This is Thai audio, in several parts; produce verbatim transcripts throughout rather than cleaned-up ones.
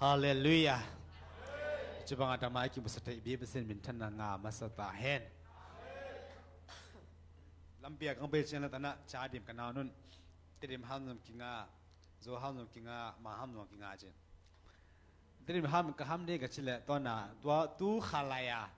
ฮาเลลูยาจะบังอาจมาไอ้กิบุสเตบีเป็นเส้นบินทันนางามาสตาเฮนลำเบียกของเบลเซียนตนะชาดิมกันนานุนติริมฮัมนุมกิงาโซฮัมนุมกิงามาฮัมนุมกิงาเจนติริมฮัมกับฮัมเด็กกับชิเลตัวน่ะตัวตู้ขลายา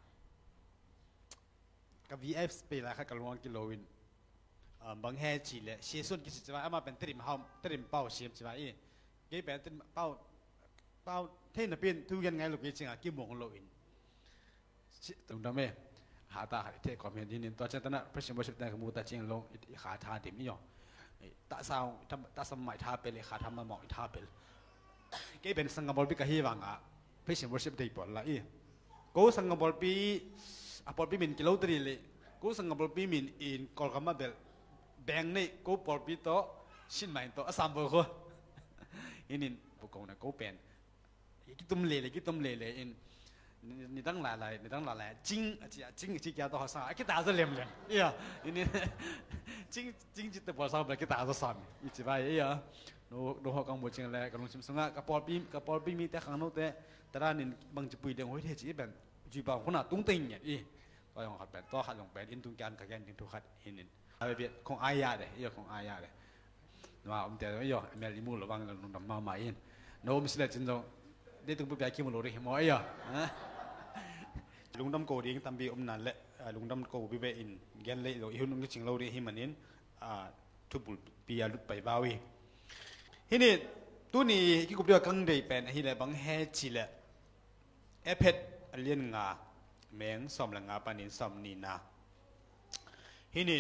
กับ วี เอฟ สเปล่าค่ะกับลวงกิโลวินบางแห่ชิเลเชื่อส่วนกิจจะว่าเอามาเป็นติริมฮัมติริมเป้าเชื่อมจะว่าอีเกี่ยเป็นติริมเป้าเป้าเท่นเป็นทุกอย่างไงลูกจริงอ่ะกี่โมงโลวินตรงนั้นไหมหาตาหาเทคอมเมนต์นี่ตัวเจ้าหน้าพระชิมบชิบแต่ขมูตาเจียงลงขาท่าเต็มนี่หรอตาสาวตาสมัยท่าเป็นเลยขาทำมาหมอกท่าเป็นกี่เป็นสังกับบอลปีกะฮีวังอ่ะพระชิมบชิบได้บอลละอีกูสังกับบอลปีอ่ะบอลปีมินกิโลตรีเลยกูสังกับบอลปีมินอินกอลกัมมาเบลแบงนี่กูบอลปีโตชินใหม่โตสามเบอร์กูอินินบุกกงนะกูเป็นกี่ตุ้มเล่เลยกี่ตุ้มเล่เลยอิน你当来来，你当来来，金啊，金金家多好上，给打着脸脸，哎呀，你金金就得多少不给打着上，一直吧，哎呀，我我好讲不进来，个龙心松啊，个包比个包比米在行路的，但係你忙就不一定會睇住一邊，就把可能東定嘅，咦，多用下邊，多下用邊，因東間個間因東下，因因，係咪別？ของอายาเลย，依個ของอายาเลยว่าผมแต่ว่า依個แม่ลิมูระวังเราดำมาใหม่อินโน้มสิเลยจริงจังได้ถึงปุ๊บอยากคิดมันรู้ได้เห็นมั้ยอ่ะลุงดำโกดีงตามบีอมนันเละลุงดำโกบีเบอินแกนเละเราอีหุ่นนึกถึงเราได้หิมันนินทุบปีอาลุไปบ่าวีทีนี้ตัวนี้ที่กูเรียกกังเดย์เป็นที่เลยบางแห่จีเละเอฟเอสเลียนงาแมงสอมหลังงาปานินสอมนีนาทีนี้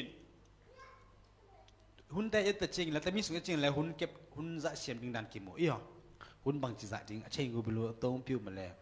หุ่นแต่เอตจริงแล้วแต่มีสุดจริงแล้วหุ่นเก็บหุ่นจะเสียมดิงดันกี่โมอีอ่ะหุ่นบางจีจะจริงเช่นกูไปรู้ต้มผิวมาแล้ว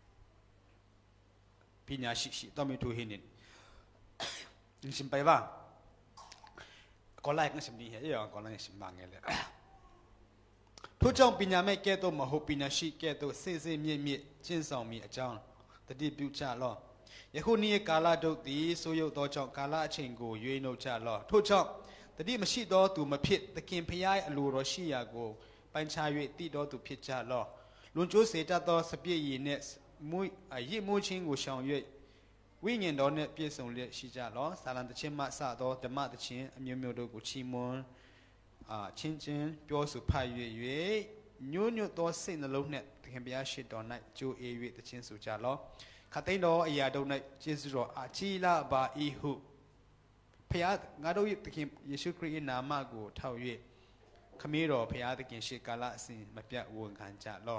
พี่ญาชิชิต้องมีทุกหินินยิงสิมไปบ้างก็ไล่กันสิมนี้เหรอก็ไล่กันสิมบางไงเลยทุกจ้องพี่ญาไม่แก่ตัวมาหุบพี่ญาชิแก่ตัวเซ่เซ่เมียเมียเช่นสองมีอาจารย์แต่ดีบิวจ่าล้อยาคู่นี้กาลาดุตีสุยตัวจ้องกาลาเชิงกูยุยโนจ่าล้อทุกจ้องแต่ดีมาชิดอตัวมาพิษตะเกียงพยายอลูรชิยากูปัญชายุตีดอตัวพิษจ่าล้อลุนจูเสจ่าตัวสเปียยีเนสมุยไอ้ยี่มุชิงกูช่างยุยวิญญาณดอนเนี่ยเปลี่ยนส่งเลี้ยชิจ่าล้อสารันตะเชนมาสาดอแต่มาตะเชนมีมีโดกูชิมอนอ่าชินชินเปียวสุภายุยยุยยูยูตัวเส้นนรกเนี่ยตะเข็มพยาชิดอนเนี่ยจูเอยุยตะเชนสุจ่าล้อขัดเต้นดอไอ้ยาดอนเนี่ยเจสุรออาชีลาบาอีหุพยางาดอยตะเข็มเยซูคริสต์นามากูเท่ายุยขมีรอพยาตะเข็มชิกาละสิมาเปียวังขันจ่าล้อ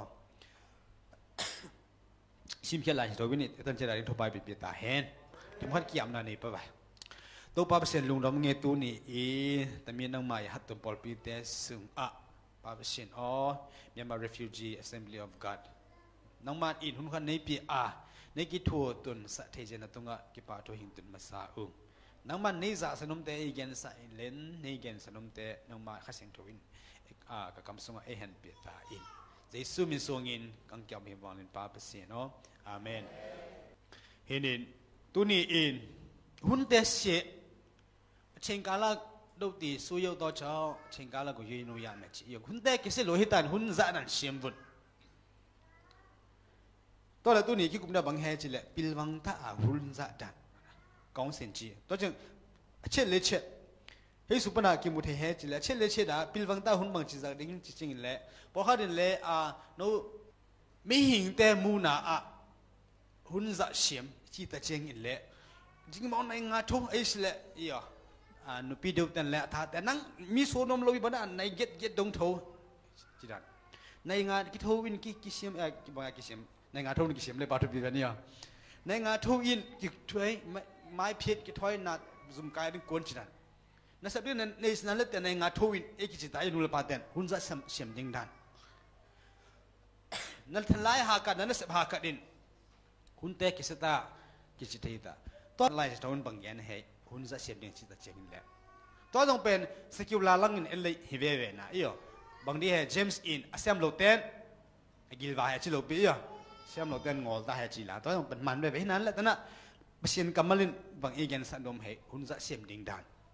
ชิมเขียนลายตัววินิจตั้งใจได้ทุบใบปิดปิดตาเห็นที่มันเกี่ยมนั่นนี่ป่ะตัวป้าเปอร์เซ็นต์ลุงดำเงี้ยตัวนี้อีแต่มีนังมาหัดตัวปอลปีเตสึงอ่ะป้าเปอร์เซ็นต์อ๋อมีมา refugee assembly of God นังมาอินหุ่นขันในปีอ่ะในกิทัวตุนสัตย์เทเจนตุงะกิปาตัวหิงตุนมาซาอุงนังมาในจ่าสนุมเตอีเกนสัยเลนในเกนสนุมเตนังมาข้าเสียงทวินอ่ะกับคำสงฆ์เอเห็นปีตาอินเจสุมิสงอินกังเกี่ยวมีวางลินป้าเปอร์เซ็นต์เนาะอาเมนเห็นตัวนี้อินหุ่นเตเสเชิงกาลาดูตีสุยตัวเจ้าเชิงกาลาก็ยืนอยู่ยามจีหุ่นเตกิเสโลหิตันหุ่นจะนั่นเสียมบุญตัวละตัวนี้ที่กุมดาบังเฮจิเลปิลวังตาหุ่นจะดันกองเซนจีตัวจึงเช่นเลเชเฮ้ยสุปนาคิมุเทเฮจิเลเช่นเลเชดาปิลวังตาหุ่นบังจีจากดิ้งจริงๆเลยพอเขาเดินเลยอ่าโนไม่หิงแต่มูนาอ่ะหุ่นจะเสียมที่ตะเจงอินเละจริงๆมองในงาทุ่งไอ้สิเละอีอ่ะอ่านุปีดูแต่ละท่าแต่นั่งมีโซนมลอยบ้านในเก็ตเก็ตดงทูจีดันในงากิทูอินกิกิเสียมเอ่อกิบางกิเสียมในงาทุ่งกิเสียมเลยปาทุบีแบบนี้อ่ะในงาทุ่งอินกิถ้วยไม้เพียรกิถ้วยนัดซุ่มกายดึงกวนจีดันนั่นสับเรื่องในสนามเล็กแต่ในงาทุ่งอินเอกิจิตายนุลปาเตนหุ่นจะเสียมดิงดันนั่นทลายหากันนั่นเสพหากันดินหุ่นเตะกิสตากิจิตย์ตาตัวลายจะต้องบังยันให้หุ่นจะเสียบดิงจิตตาเจงินแหละตัวต้องเป็นสกิลลาลังอินเอลฮิเวเวนะอีอ๋อบางทีให้เจมส์อินเซมโลเทนกิลวาให้จิโลปีอ๋อเซมโลเทนงอลตาให้จิลาตัวต้องเป็นมันแบบนั้นแหละแต่น่ะเปอร์เซ็นต์กำมะลินบางอีกันสันดมให้หุ่นจะเสียบดิงดาน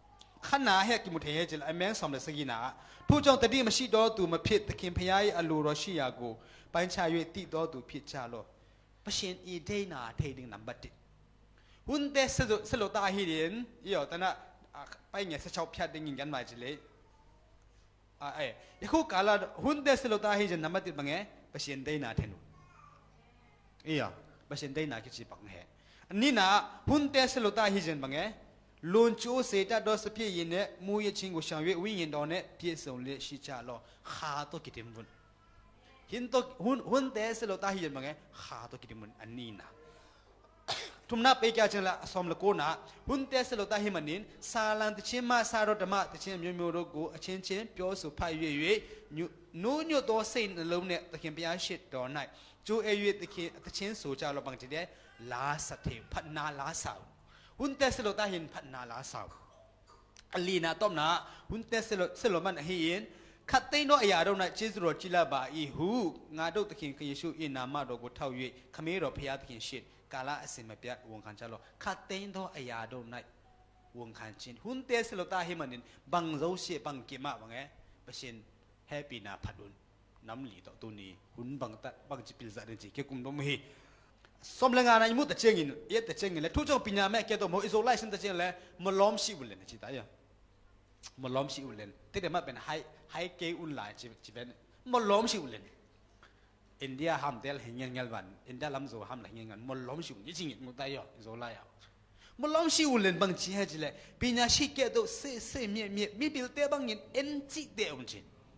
ขนาเฮกิมุเทเฮจิลไอแมงสอมเลสกีนาทุจงตะดีมาชิดอตูมาพิดตะคิมพยายอลูรอชิยากูปัญชายุติดอตูพิดชาโลปะเชนอีเดนาเทดิงนัมบัดดิหุ่นเตสโลสโลตาฮิเดนเอี่ยวแต่น่ะไปเนี่ยสชาวพิดดิงินกันมาจิเลยอ่าเอ้ยคู่กาลาหุ่นเตสโลตาฮิเดนนัมบัดดิบังเงปะเชนเดนาเทนุเอี่ยปะเชนเดนาคิดจิบังเฮอันนี้นะหุ่นเตสโลตาฮิเดนบังเงลุนจูเสตดอสเพียยินเนมูยชิงกุช่างเววิญญาณดอนเนเพียส่งเลชิจาโลขาตัวกิติมุนหินตัวหุ่นหุ่นเตสโลตาฮิเดนบังเงขาตัวกิติมุนอันนี้นะทุมนับไปแก่จังละสมละโกนะหุ่นเตสโลตาฮิมันนินซาลันตเชมาซารอดมาตเชมมิโมโรโกอเชนเชนเปียวสุพายเวเวนูนูนูตัวเซนลมเนตะเคียนพยาชิดดอนไนจูเอเวตะเคียนตเชนสูจาโลบังจิเดลาสเทพันนาลาสาวหุ่นเตสโลตาหินพันนาลาสาวอลีนาต้มนะหุ่นเตสโลสโลมันหินขัดเตโนอยาโดนะจิสโรจิลาบาอีหูงาโดตะเคียนคเยซูอินามาโดกุเท่าเยขมิโรพยาตะเคียนชิดกาลาอสิมเปียวงคันชาโลขัดเตโนอยาโดนะวงคันชินหุ่นเตสโลตาหิมันนินบังโซเชบังกิมาบังเอเปชินแฮปปี้นาพัดุนน้ำหลีต่อตัวนี้หุ่นบังตะบังจิปิลซาเดนจิเกกุมดมฮีสมเลงานในมุตตะเจงินเยตตะเจงินเลยทุกจงปิญญาแม่แกตัวโมอิโซไลซ์ตะเจงเลยมล้อมชิบุเลนจิตายะมล้อมชิบุเลนที่เดี๋ยวมาเป็นไฮไฮเกอุนไลจิจิเป็นมล้อมชิบุเลนอินเดียห้ามเตลเฮงเงินวันอินเดียลำโซห้ามละเฮงเงินมล้อมชิบุยิ่งจริงมุตายะอิโซไลอะมล้อมชิบุเลนบางทีให้จิเลยปิญญาชิแกตัวเซเซเมียเมียมีบิลเตบางเงินเอ็นจิเตอุนจิ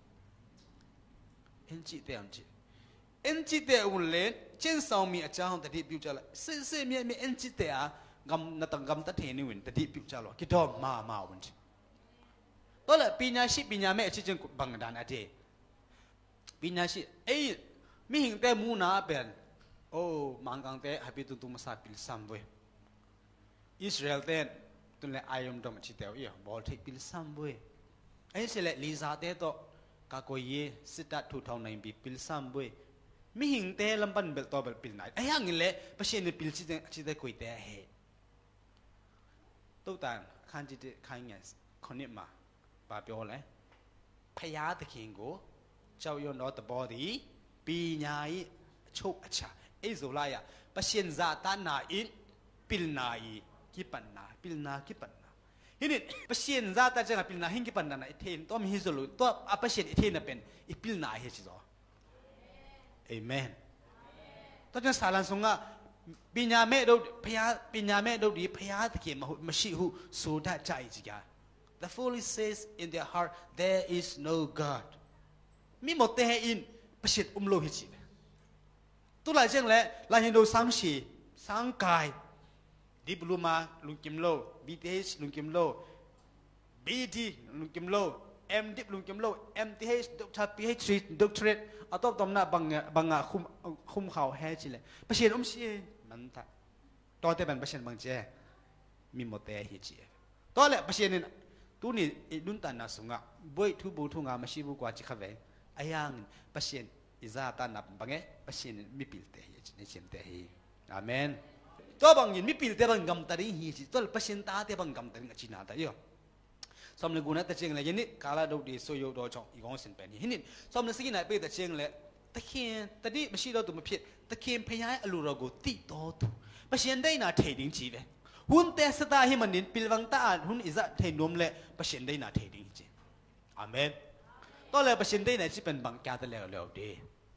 เอ็นจิเตอุนจิเอ็นจิเตอุนเลนเช่นสามีอาจารย์ตัดที่พิจารณาเสื่อเสื่อมีมีเอ็นจิเตอะกำนัดกำตัดเห็นวินตัดที่พิจารณาคิดว่ามามาวันที่ตอนแรกปีนาชิปีนาแม่ชิจึงบังดานอเดปีนาชิเอ้ยมีหิงแต่มูนาเป็นโอ้มังกังแต่ฮับบิตุตุมาซาปิลซัมเวอิสราเอลเต้นตุนเลอายุมดมชิเตวอีบอลทิปิลซัมเวไอ้เสลลิซาเตโตกาโกเยสิตัดทุทองในบิปิลซัมเวมีหิงเตลำบันเบลตัวเบลปิลไหนไอ้ยังงี้แหละเพราะเช่นในปิลชิดชิดคุยแต่เหตุตัวต่างขันจิตขันเงี้ยคนนี้มาปาเปียวเลยพยาตะเคียงกูเจ้าโยนเอาตะบอดีปีญาอีโชคอัจฉริไอ้โซลายะเพราะเช่นซาตานาอินปิลนาอีกิปันนาปิลนากิปันนาฮินี่เพราะเช่นซาตาจังปิลนาหิงกิปันนาไอ้เทนตัวมีฮิโซลุตัวอ่ะเพราะเช่นไอ้เทนน่ะเป็นไอ้ปิลนาเฮชิโซเอเมนตอนนี้สารันสงฆ์ปิญญาเมดูพยาปิญญาเมดูดีพยาตะเกียมาหุมาชิหุสุดาใจจิกา The foolish says in their heart there is no God มีหมดแต่อินประสิทธิ์อุ้มโลหิตจิตัวหลายเช่นแหละหลายเห็นดูสังสีสังกายดิบลูมาลุงกิมโล บี ที เอช ลุงกิมโล บี ที ลุงกิมโล M ดิบลุงกิมโล เอ็ม ที เอช ด็อกเตอร์ พี เอช ดี doctorateเอาตัวตำหน้าบังบังอ่ะคุมคุมเขาแห่จิเลยประเทศอุ้มเสียมันท่าตัวเตเป็นประเทศบางเจ้มีหมดแต่เหตุจีตัวแหละประเทศนี้ตัวนี้ดุนตันน่ะสงะบ่อยทุบุทุงามาชิบุกว่าจิขเวไอ้ยังประเทศอิซาตันนับบังเอ๋ประเทศนี้มีปิลเตเหตุในเชิงเตเหอาเมนตัวบางยินมีปิลเตบังกำตาริเหตุตัวประเทศตาเตบังกำตาริงจีน่าตายอสมเลกุนะแต่เชียงเลยยันนี่กาลาดูดีโซโยโดจงอีกองสินเป็นยันนี่สมเลสกินไหนไปแต่เชียงเลยตะเคียนตะดีไม่ใช่เราตัวมาเพียตะเคียนพยายอลูรโกติโตตุไม่ใช่ได้น่าเทดิ้งจีเวหุ่นแต่สตาให้มันนินปิลวังตาหุ่นอิจะเทนมเลยไม่ใช่ได้น่าเทดิ้งจีอาเมนตอนแรกไม่ใช่ได้น่าจีเป็นบังกาตะแล้วแล้วดี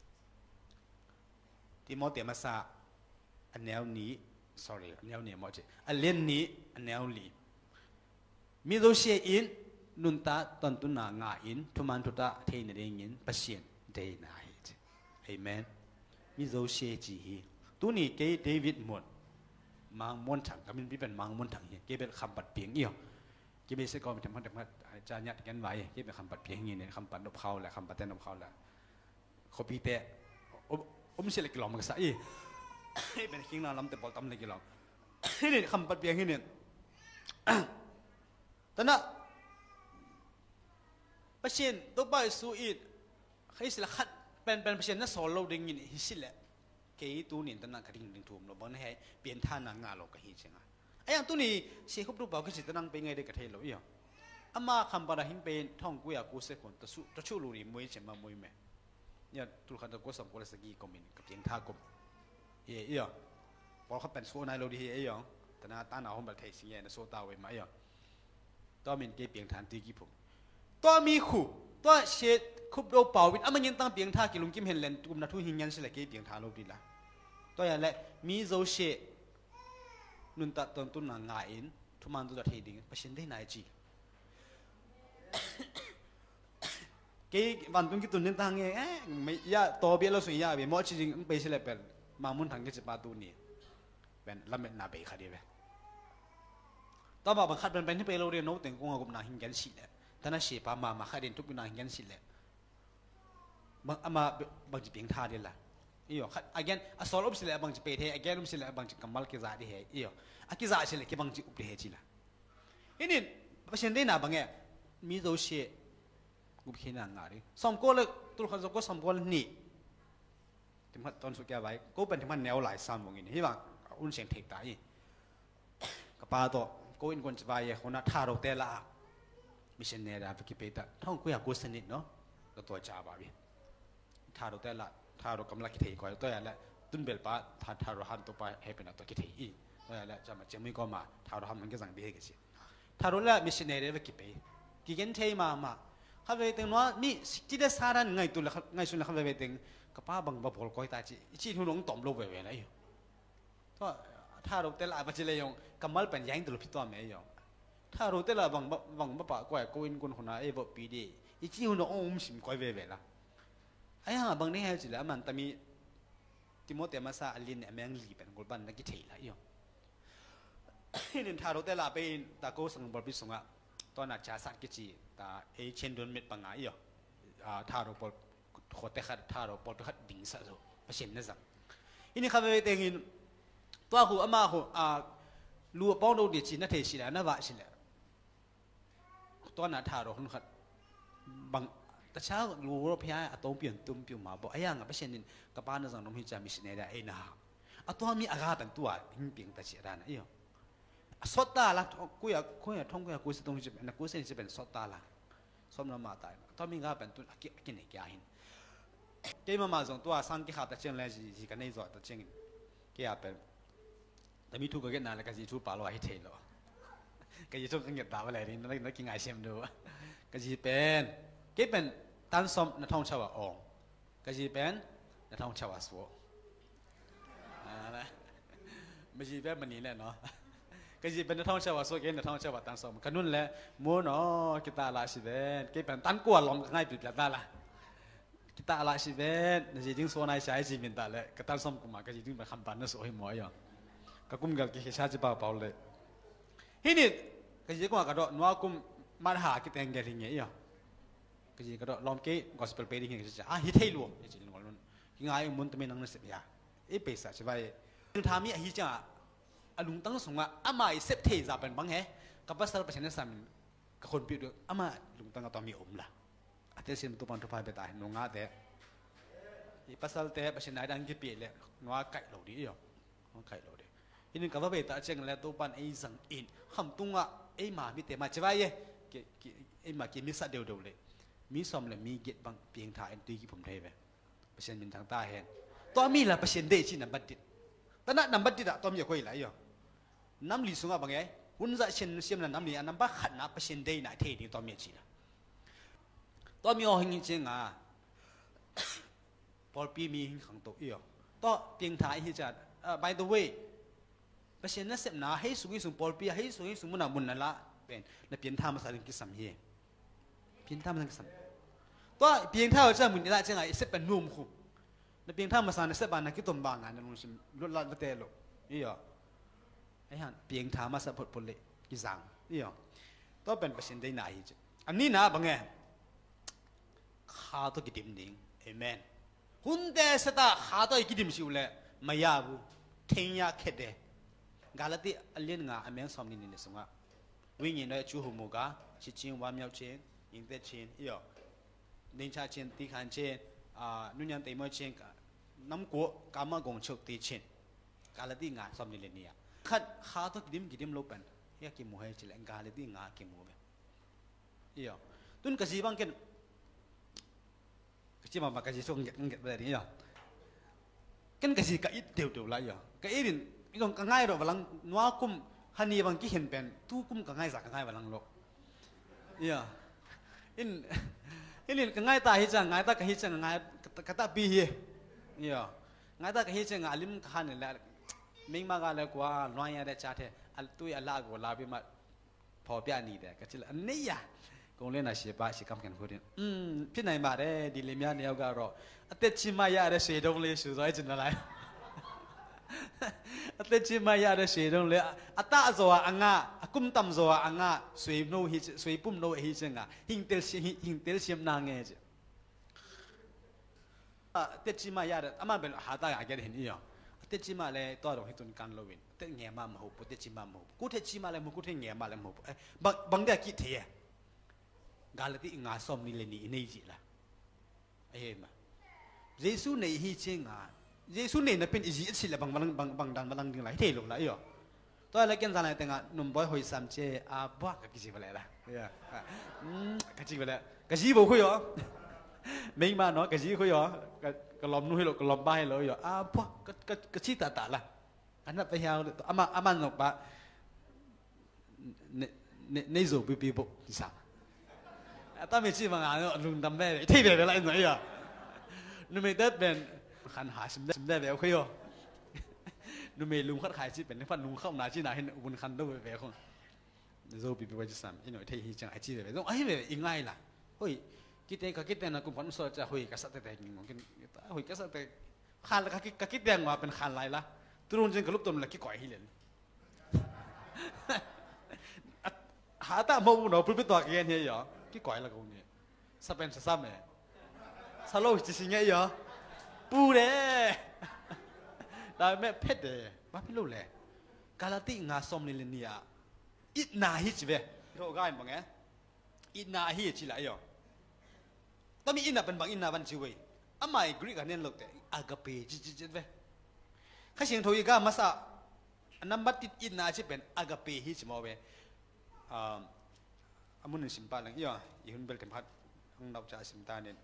ที่มอเตมาซาอันแนวนี้ sorry อันแนวนี้มอจีอันเล่นนี้อันแนวนี้มีโดเชียอินนุนตาตอนตุนางาอินทุมันทุตาเทนเรงอินปัสเซียนเดนาฮิตเอเมนมีโดเชียจีฮีตัวนี้เกย์เดวิดมวนมังมวนถังก็เป็นเป็นมังมวนถังเฮียเกย์เป็นคำปัดเพียงเอี่ยวเกย์เป็นเสกอเป็นธรรมะธรรมะจานยัดกันไว้เกย์เป็นคำปัดเพียงเงี้ยเนี่ยคำปัดนบเขาแหละคำปัดเต้นนบเขาแหละขบีเตะอมเสล็กหลอมกันซะอีเป็นคิงนาลำแต่บอลตำเลยกี่หลอมนี่คำปัดเพียงเงี้ยแต่น่ะประเทศตัวบ้านสูอิดให้สิละขัดเป็นเป็นประเทศนั้นสอนเราดึงยินฮิสิละเกี่ยตัวนี้ตอนนั้นคดีดึงทุ่มเราบอกให้เปลี่ยนท่านางงาเราก็ฮิเชงอ่ะไอ้อย่างตัวนี้เสียครบรูปบอกก็สิตอนนั้นเป็นไงได้กระเทยเราอีกอามาคำปะหิงเป็นท่องกุยากุเสคนตะชุตะชุลูรีมวยเฉมามวยแม่เนี่ยตุลขันตะกุสมกุลสกีกมินกับเพียงท่ากมเอ๋ยพอเขาเป็นโซนายโลดีเอ๋ยแต่หน้าตาหน้าห้องแบบไทยสิเงี้ยนะโซตาเวมาเอ๋ตัวมินเก็บเพียงฐานตีกี่ผมตัวมีขู่ตัวเช็ดคุบโดเป่าวินอ่ะมันยังตั้งเพียงท่ากิลุงกิมเห็นเลนกุมนัทุหิงยันสิละเก็บเพียงท่าโลดีละตัวอย่างแรกมีโซเชนุนตัดตอนตุนนางงายอินทุมันตัวเทดิ้งประชันได้นายจีเกี่ยวันตุนกิตุนนินทางเงี้ยไม่ยาตัวเบี้ยเราสุยยาเบี้ยมอชิจิงไปสิเลยเป็นมามุนทางที่จะปาตูนี่เป็นลำเม็ดนาเบยขาดีเว้ต่อมาบังคับเป็นเป็นที่ไปเราเรียนโน้ตแต่งกงกับนางหิงกันสิเลยท่านน่ะเสียปามามาขาเรียนทุกนางหิงกันสิเลยบางอามาบางจีเพียงท่าเดียวละอีอ๋ออาการอ่ะสอนอุปสิเลยบางจีเปรย์อาการอุปสิเลยบางจีกำมัลกิจาดีเหรออีอ๋ออากิจาสิเลยแค่บางจีอุปเดจิละอันนี้ประชันได้หนาบางเงี้ยมีตัวเชี่ยกุบเขียนงานเลยสมโกเลยตัวคนสมโกสมโกเลยนี่ที่มันตอนสุดแก่ไว้ก็เป็นที่มันแนวหลายซ้ำวงนี้ที่ว่าอุ่นเสียงเทคตายกับปาตัวก็อินคนจะไปคนน่ะท่าเราเตล่ามิเชนเนราฟิกิเปต้าท่องกุยากุสนิดเนาะก็ตัวจ้าบ่าบีท่าเราเตล่าท่าเรากำลังคิดถึงก่อนตัวอย่างละตุนเบลป้าท่าท่าเราหันตัวไปให้เป็นตัวคิดถึงอีตัวอย่างละจะมาเจมี่ก็มาท่าเราหันมันก็สั่งดีให้กันสิท่าเราละมิเชนเนราฟิกิเปกิเกนเทมามาข้าไปถึงว่านี่จิตสารันไงตัวละไงส่วนละข้าไปถึงกับป้าบังบับพลก้อยตาจีจีทุนงต่อมโลเวเวนะอยู่ก็ถ้าเราเตล่าปัจจัยยงกำมัลเป็นยังตัวพิตัวเมย์ยงถ้าเราเตล่าบังบังบับปะก้อยก้อยคนคนนั้นเอ๋บปีดีอีจีทุนงอมสิมก้อยเวเวละไอ้ห่าบังนี่ให้จิละมันแต่มีติโมเตมาซาอัลลินเอเมงลีเป็นกบบันนักกิจละอยู่นี่ถ้าเราเตล่าไปตาโกสังบอลพิสงะตอนนั้นจะสักกิจตาเอเชนโดนเม็ดปังไงอยู่ถ้าเราปอดขดแต่ขัดถ้าเราปอดขัดดิ่งซะโซ่ประชันนั่นสักอันนี้ข้าไปแต่งตัวหัวอามาหัวรัวป้องดูดีจีน่าเทศิลาน่าว่าศิลาตัวนั้นถ้าเราคนขัดบางแต่เช้ารัวเราพยายามตัวเปลี่ยนตุ้มเปลี่ยนมาบอกไอ้ยังประชันนี่กับป้านั่นสังน้องฮิจามิสเนได้ไอ้น่าตัวมีอากาศเป็นตัวหิ้งเปลี่ยนแต่เสียดายนะไอ้ยังสดตาละกูอยากกูอยากท่องกูอยากกูสิตรงนี้จะเป็นกูเส้นจะเป็นสดตาละสมน้ำมาตายตอนมีงาเป็นตัวกินกินไหนกี่หินเกี่ยมามาส่งตัวสังกิขาตะเชียงเลยสิกันในจอตะเชียงเกี่ยเป็นแต่มีทุกข์กันนานแล้วก็สิทุกข์ป่าลอยให้เทนหรอก็สิทุกข์กันเงียบตาอะไรนี่นักนักกินไอเชมดูก็สิเป็นเกี่ยเป็นตันสมนักท่องชาวองก็สิเป็นนักท่องชาวสวอ่านะไม่ใช่แบบมันนี่แหละเนาะก็จะเป็นนักท่องเที่ยวสวยเก่งนักท่องเที่ยวตันสมขนุนแหละมัวเนาะกิตาลาชิเวนก็เป็นตันกลัวลองง่ายปิดแบบนั้นละกิตาลาชิเวนนั่นจะจึงส่วนไหนใช้จีมินตาเลยก็ตันสมกุมาก็จะจึงเป็นคำปันนั่นสวยหมอยอย่างก็กุมกับกิจชาติเปล่าเปล่าเลยทีนี้ก็จะกุมกับดอกนัวกุมมาหากิตเองเกลิ่งเงี้ยอย่างก็จะก็ดอกลองเก๋ก็สเปรย์ไปดิ้งเงี้ยก็จะอ่ะฮิตให้ลวงจริงๆวันนั้นยังไงมุนตะเมนังนั่นเสียเอเปซ่าใช่ไหมถึงทำมีฮิจ้าอลุงตั้งสงฆ์อามาเสพเทจะเป็นบังเหกับภาษาประชาชนสามีกับคนพิวอามาลุงตั้งก็ต้องมีอมละอาทิตย์สิ่งตัวปันทุพายไปตายนงอาเดะภาษาเตะประชาชนดังกี่ปีเลยนัวไก่เหล่านี้อ่ะนัวไก่เหล่านี้ทีนี้กับว่าไปตายเช่นแล้วตัวปันไอ้สังอินคำตุงอ่ะไอ้มามีแต่มาใช่ไหมเย่ไอ้มากินมิสัตเดียวเดียวเลยมีสมเลยมีเก็บบางเพียงถ่ายตีกี่ผมเทไปประชาชนทางใต้เห็นตัวมีละประชาชนเดชินับบัดดิแต่นั่นนับบัดดิอะตัวมีอะไรอยู่น้ำลีสุงะบางไงหุ่นจะเช่นเสียมนั้นน้ำลีอันนั้นบ้าขันนับเปอร์เซ็นต์ได้ไหนเท่ดีตัวมีจีละตัวมีอะไรจริงอ่ะพอปีมีขังตัวเอี่ยวตัวเพียงถ่ายที่จะ by the way เปอร์เซ็นต์นั้นเสียมนาให้สูงสูงพอปีให้สูงสูงมันน่ะมุนนั่นละเป็นในเพียงท่ามาสาริงกิสัมเย่เพียงท่ามาสาริงกิสัมตัวเพียงท่าจะมุนได้จังไงเสียเป็นนุ่มคู่ในเพียงท่ามาสาริงเสียบานนักกิตมบางงานนั่นลงชิมลดละลดเตะลงเอี่ยวไอ้ฮันเพียงถามมาสับผลเลยกิจังนี่หรอต้องเป็นเปอร์เซ็นต์ได้ไหนจีอันนี้นะบางไงข้าต้องกินดิ่งเอเมนหุ่นเดสตาข้าต้องกินดิ่งสิวเลยไม่ยากบุเทียนแค่เดกาลติอันเลี้ยงงาอเมนสอมนินนิสงะวิ่งยินได้จูหุมุกาชิชิงวามยาวเชนยิงเตชินอีหรอดินชาเชนตีขันเชนอ่านุ่นยันเตมเชนน้ำกัวกามากงชุกตีเชนกาลติงาสอมนินเนี่ยขัดข้าต้องกินกินลบเป็นอยากกินหมูให้จิเลงกาลติงากินหมูเอีอ๋อตุนกะจีบังเกินกะจีมาบักกะจีส่งเก็บเก็บอะไรนี่อ๋อเกินกะจีกะอิดเดียวเดียวละอีอ๋อกะอิดินอีตรงกะง่ายหรอวังนัวกุมฮันนี่บางกี่เห็นเป็นตู้กุมกะง่ายสักกะง่ายวังโลกอีอ๋ออินอินกะง่ายตาฮิจังง่ายตากะฮิจังง่ายกะตาปีเฮียอีอ๋อง่ายตากะฮิจังอาลิมขันนี่แหละมิงมากาเลยกว่าน้อยอะไรจ้าเถอะอัลตุยอัลลากูลาบิมาพอเปียนี่เด้กะจิละอันนี้ยะกงเล่นน่ะเสียบาสิกำกันพูดอืมพี่ไหนมาเด้ดีเลยมีอันเดียวกันรออัตชิมายาเด้เสียดงเลยสุดท้ายจินอะไรอัตชิมายาเด้เสียดงเลยอัตตาโซอาอังะกุมตัมโซอาอังะสวยโนฮิสวยปุ่มโนฮิจังอ่ะหิงเตลหิงเตลเสียมนางเงจอัตชิมายาเด้อามาเป็นหาตาอย่างเงี้ยเห็นอีหรอเตจิมาเลยตัวเราให้ตุนกันโลวินเตเงียมาไม่หูปุ๊เตจิมาไม่หูกูเตจิมาเลยมึงกูเตเงียมาเลยไม่หูเอ้บางบางเดียกิเทียกาลที่งาสมนี่เลยนี่นี่จีละเอ้มาเยซูในฮีเชงอ่ะเยซูในนั้นเป็นอิจิสิละบางบางบางบางดันบางดิ่งไหลเทลงละอีอ๋อตัวอะไรกันสันอะไรแต่งอ่ะนุ่มบอยหอยสามเจอาบ้ากะกิจิไปเลยละเอ้อืมกะจิไปเลยกะจิบุคุยอ๋อไม่มาเนาะกะจิคุยอ๋อกะลอมนู้นให้เรากะลอมบ้าให้เราอยู่อ่ะพวกกะกะกะชี้ตาตาละอันนั้นไปยาวอามาอามันหนกปะเนเนเนโซบีบีบุที่สามตอนมีชีมังอ่ะลุงดำแม่ที่เดียวอะไรหน่อยอ่ะนุ่มเด็ดเป็นขันหาชิมได้ชิมได้แบบคุยอ๋อนุ่มลุงขัดขายชีเป็นพันลุงเข้าหน้าชีหน้าให้บุญขันด้วยแบบคนโซบีบีที่สามอีหน่อยที่ฮีจังไอชีแบบต้องไอ้แบบยังไงล่ะเฮ้ยkita kita nak kumpulan saja hui kasat teh mungkin kita hui kasat teh khal kaki kaki dia ngah pen khal lai lah turun jeng kelup turun lagi koi hilen hata mau no pulpit tua kian ni ya ki koi lah kau ni sapen sesam eh selalu cicinya ya pure dah me pet deh apa lu leh kalau ti ngah som ni ni ya it nahi cibe kau gay bang eh it nahi cila yaตอนนี้อินน่ะเป็นบางอินน่ะวันชีวิตอ่ะไม่กรีกอันนี้ลูกแต่อากาเปจิจิจิเว้ยข้าเสียงทวีก้ามาซะอันนั้นบัดติดอินน่ะที่เป็นอากาเปฮิชมอเว้ยอ่าอามุนสิมปาลังอีอ่ะอีหุ่นเบลเทมพัดห้องดาวจ่าสิมตาเนี่ย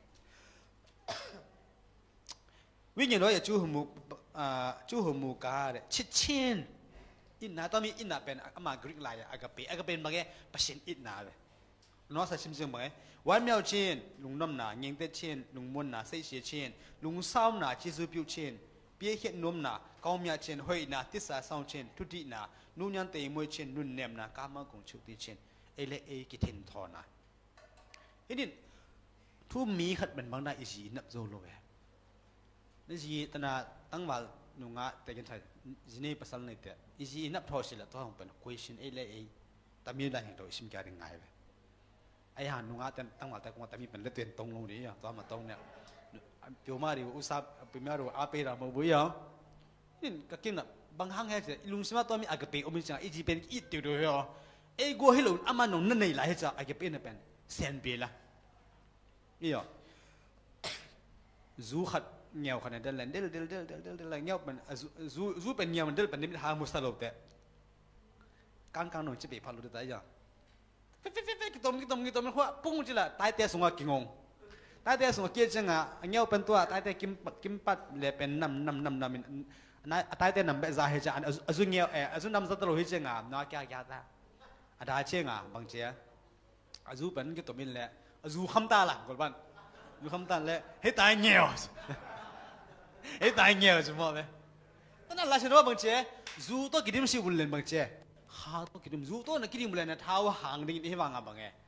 วิ่งอย่างน้อยอย่าจู้หูมูอ่าจู้หูมูกาเนี่ยชิดชินอินน่ะตอนนี้อินน่ะเป็นอ่ะมากรีกลายอากาเปอากาเปเป็นบางแง่เปอร์เซ็นต์อินน่ะเว้ยน้องสัตว์ชิมซึ่งบางแง่วันเมียวเชนลุงน้ำหนาเงียงเตเชนลุงมวนหนาเสียเชียเชนลุงซ้ำหนาจิซูปิวเชนเปียเขียนนมหนาก้าวเมียเชนหอยหนาติสาซ้ำเชนทุติหนานุ่นยันเตยมวยเชนนุ่นเนมหนากามากงชุติเชนเอเลเอกิเทนทอนาเอ็ดินทุ่มมีขัดเป็นบางได้อีจีนับโซโลเวนี่จีตนาตั้งว่านุงะแต่กันใช่จีนี่ภาษาในเตอีจีนับทอสิละตัวของเป็น question เอเลเอแต่มีได้เห็นโดยสิมการยังไงเว้ไอ้หานุงาแต่ตั้งมาแต่กว่าแต่มีเป็นเลือดเตือนตรงลงนี้อ่ะตัวมาตรงเนี่ยเปียวมาดิอุตส่าห์เปียวมาดูอาเปรามาบุยอ่ะนี่ก็กินอ่ะบางครั้งเฮ้ยลุงสมาตัวมีอากาเปอมิจังอีจีเป็นอีเดียวเดียวไอ้กูให้ลุงอามันนงนั่นนี่แหละเฮ้ยจ้ะอากาเปเนี่ยเป็นเซนเบล่ะนี่อ่ะซูขัดเงี้ยวขนาดเดินเดินเดินเดินเดินเดินเดินเดินเงี้ยวเป็นซูซูเป็นเงี้ยวมันเดินเป็นนิมิตหามุสลิมแต่กางกางหน่อยจะไปพาลุได้ยังเฟ้เฟ้เฟ้กิตมกิตมกิตมมันขวาปุ้งจิละตายเตะสงฆ์กิงงตายเตะสงฆ์เกี่ยจังอ่ะเงี้ยวเป็นตัวตายเตะกิมกิมปัดเลยเป็นน้ำน้ำน้ำน้ำนั่นตายเตะน้ำแบบจะเห็นจังอันซุเงี้ยวเอออันซุน้ำจะตลอดเห็นจังอ่ะน้าแก่แก่ตาอันดาเชงอ่ะบางเจ้าอันซุเป็นกิตมินแหละอันซุคำตาละกบบันซุคำตาเลยให้ตายเงี้ยวให้ตายเงี้ยวใช่ไหมเว้ยตอนนั้นเราเชื่อว่าบางเจ้าซุตัวกินมันสิวุ่นเล่นบางเจ้าหาตัวกินมูตัวนักกินมูเลยนะท้าวหางดิ่งที่วางอ่ะบังเอ๋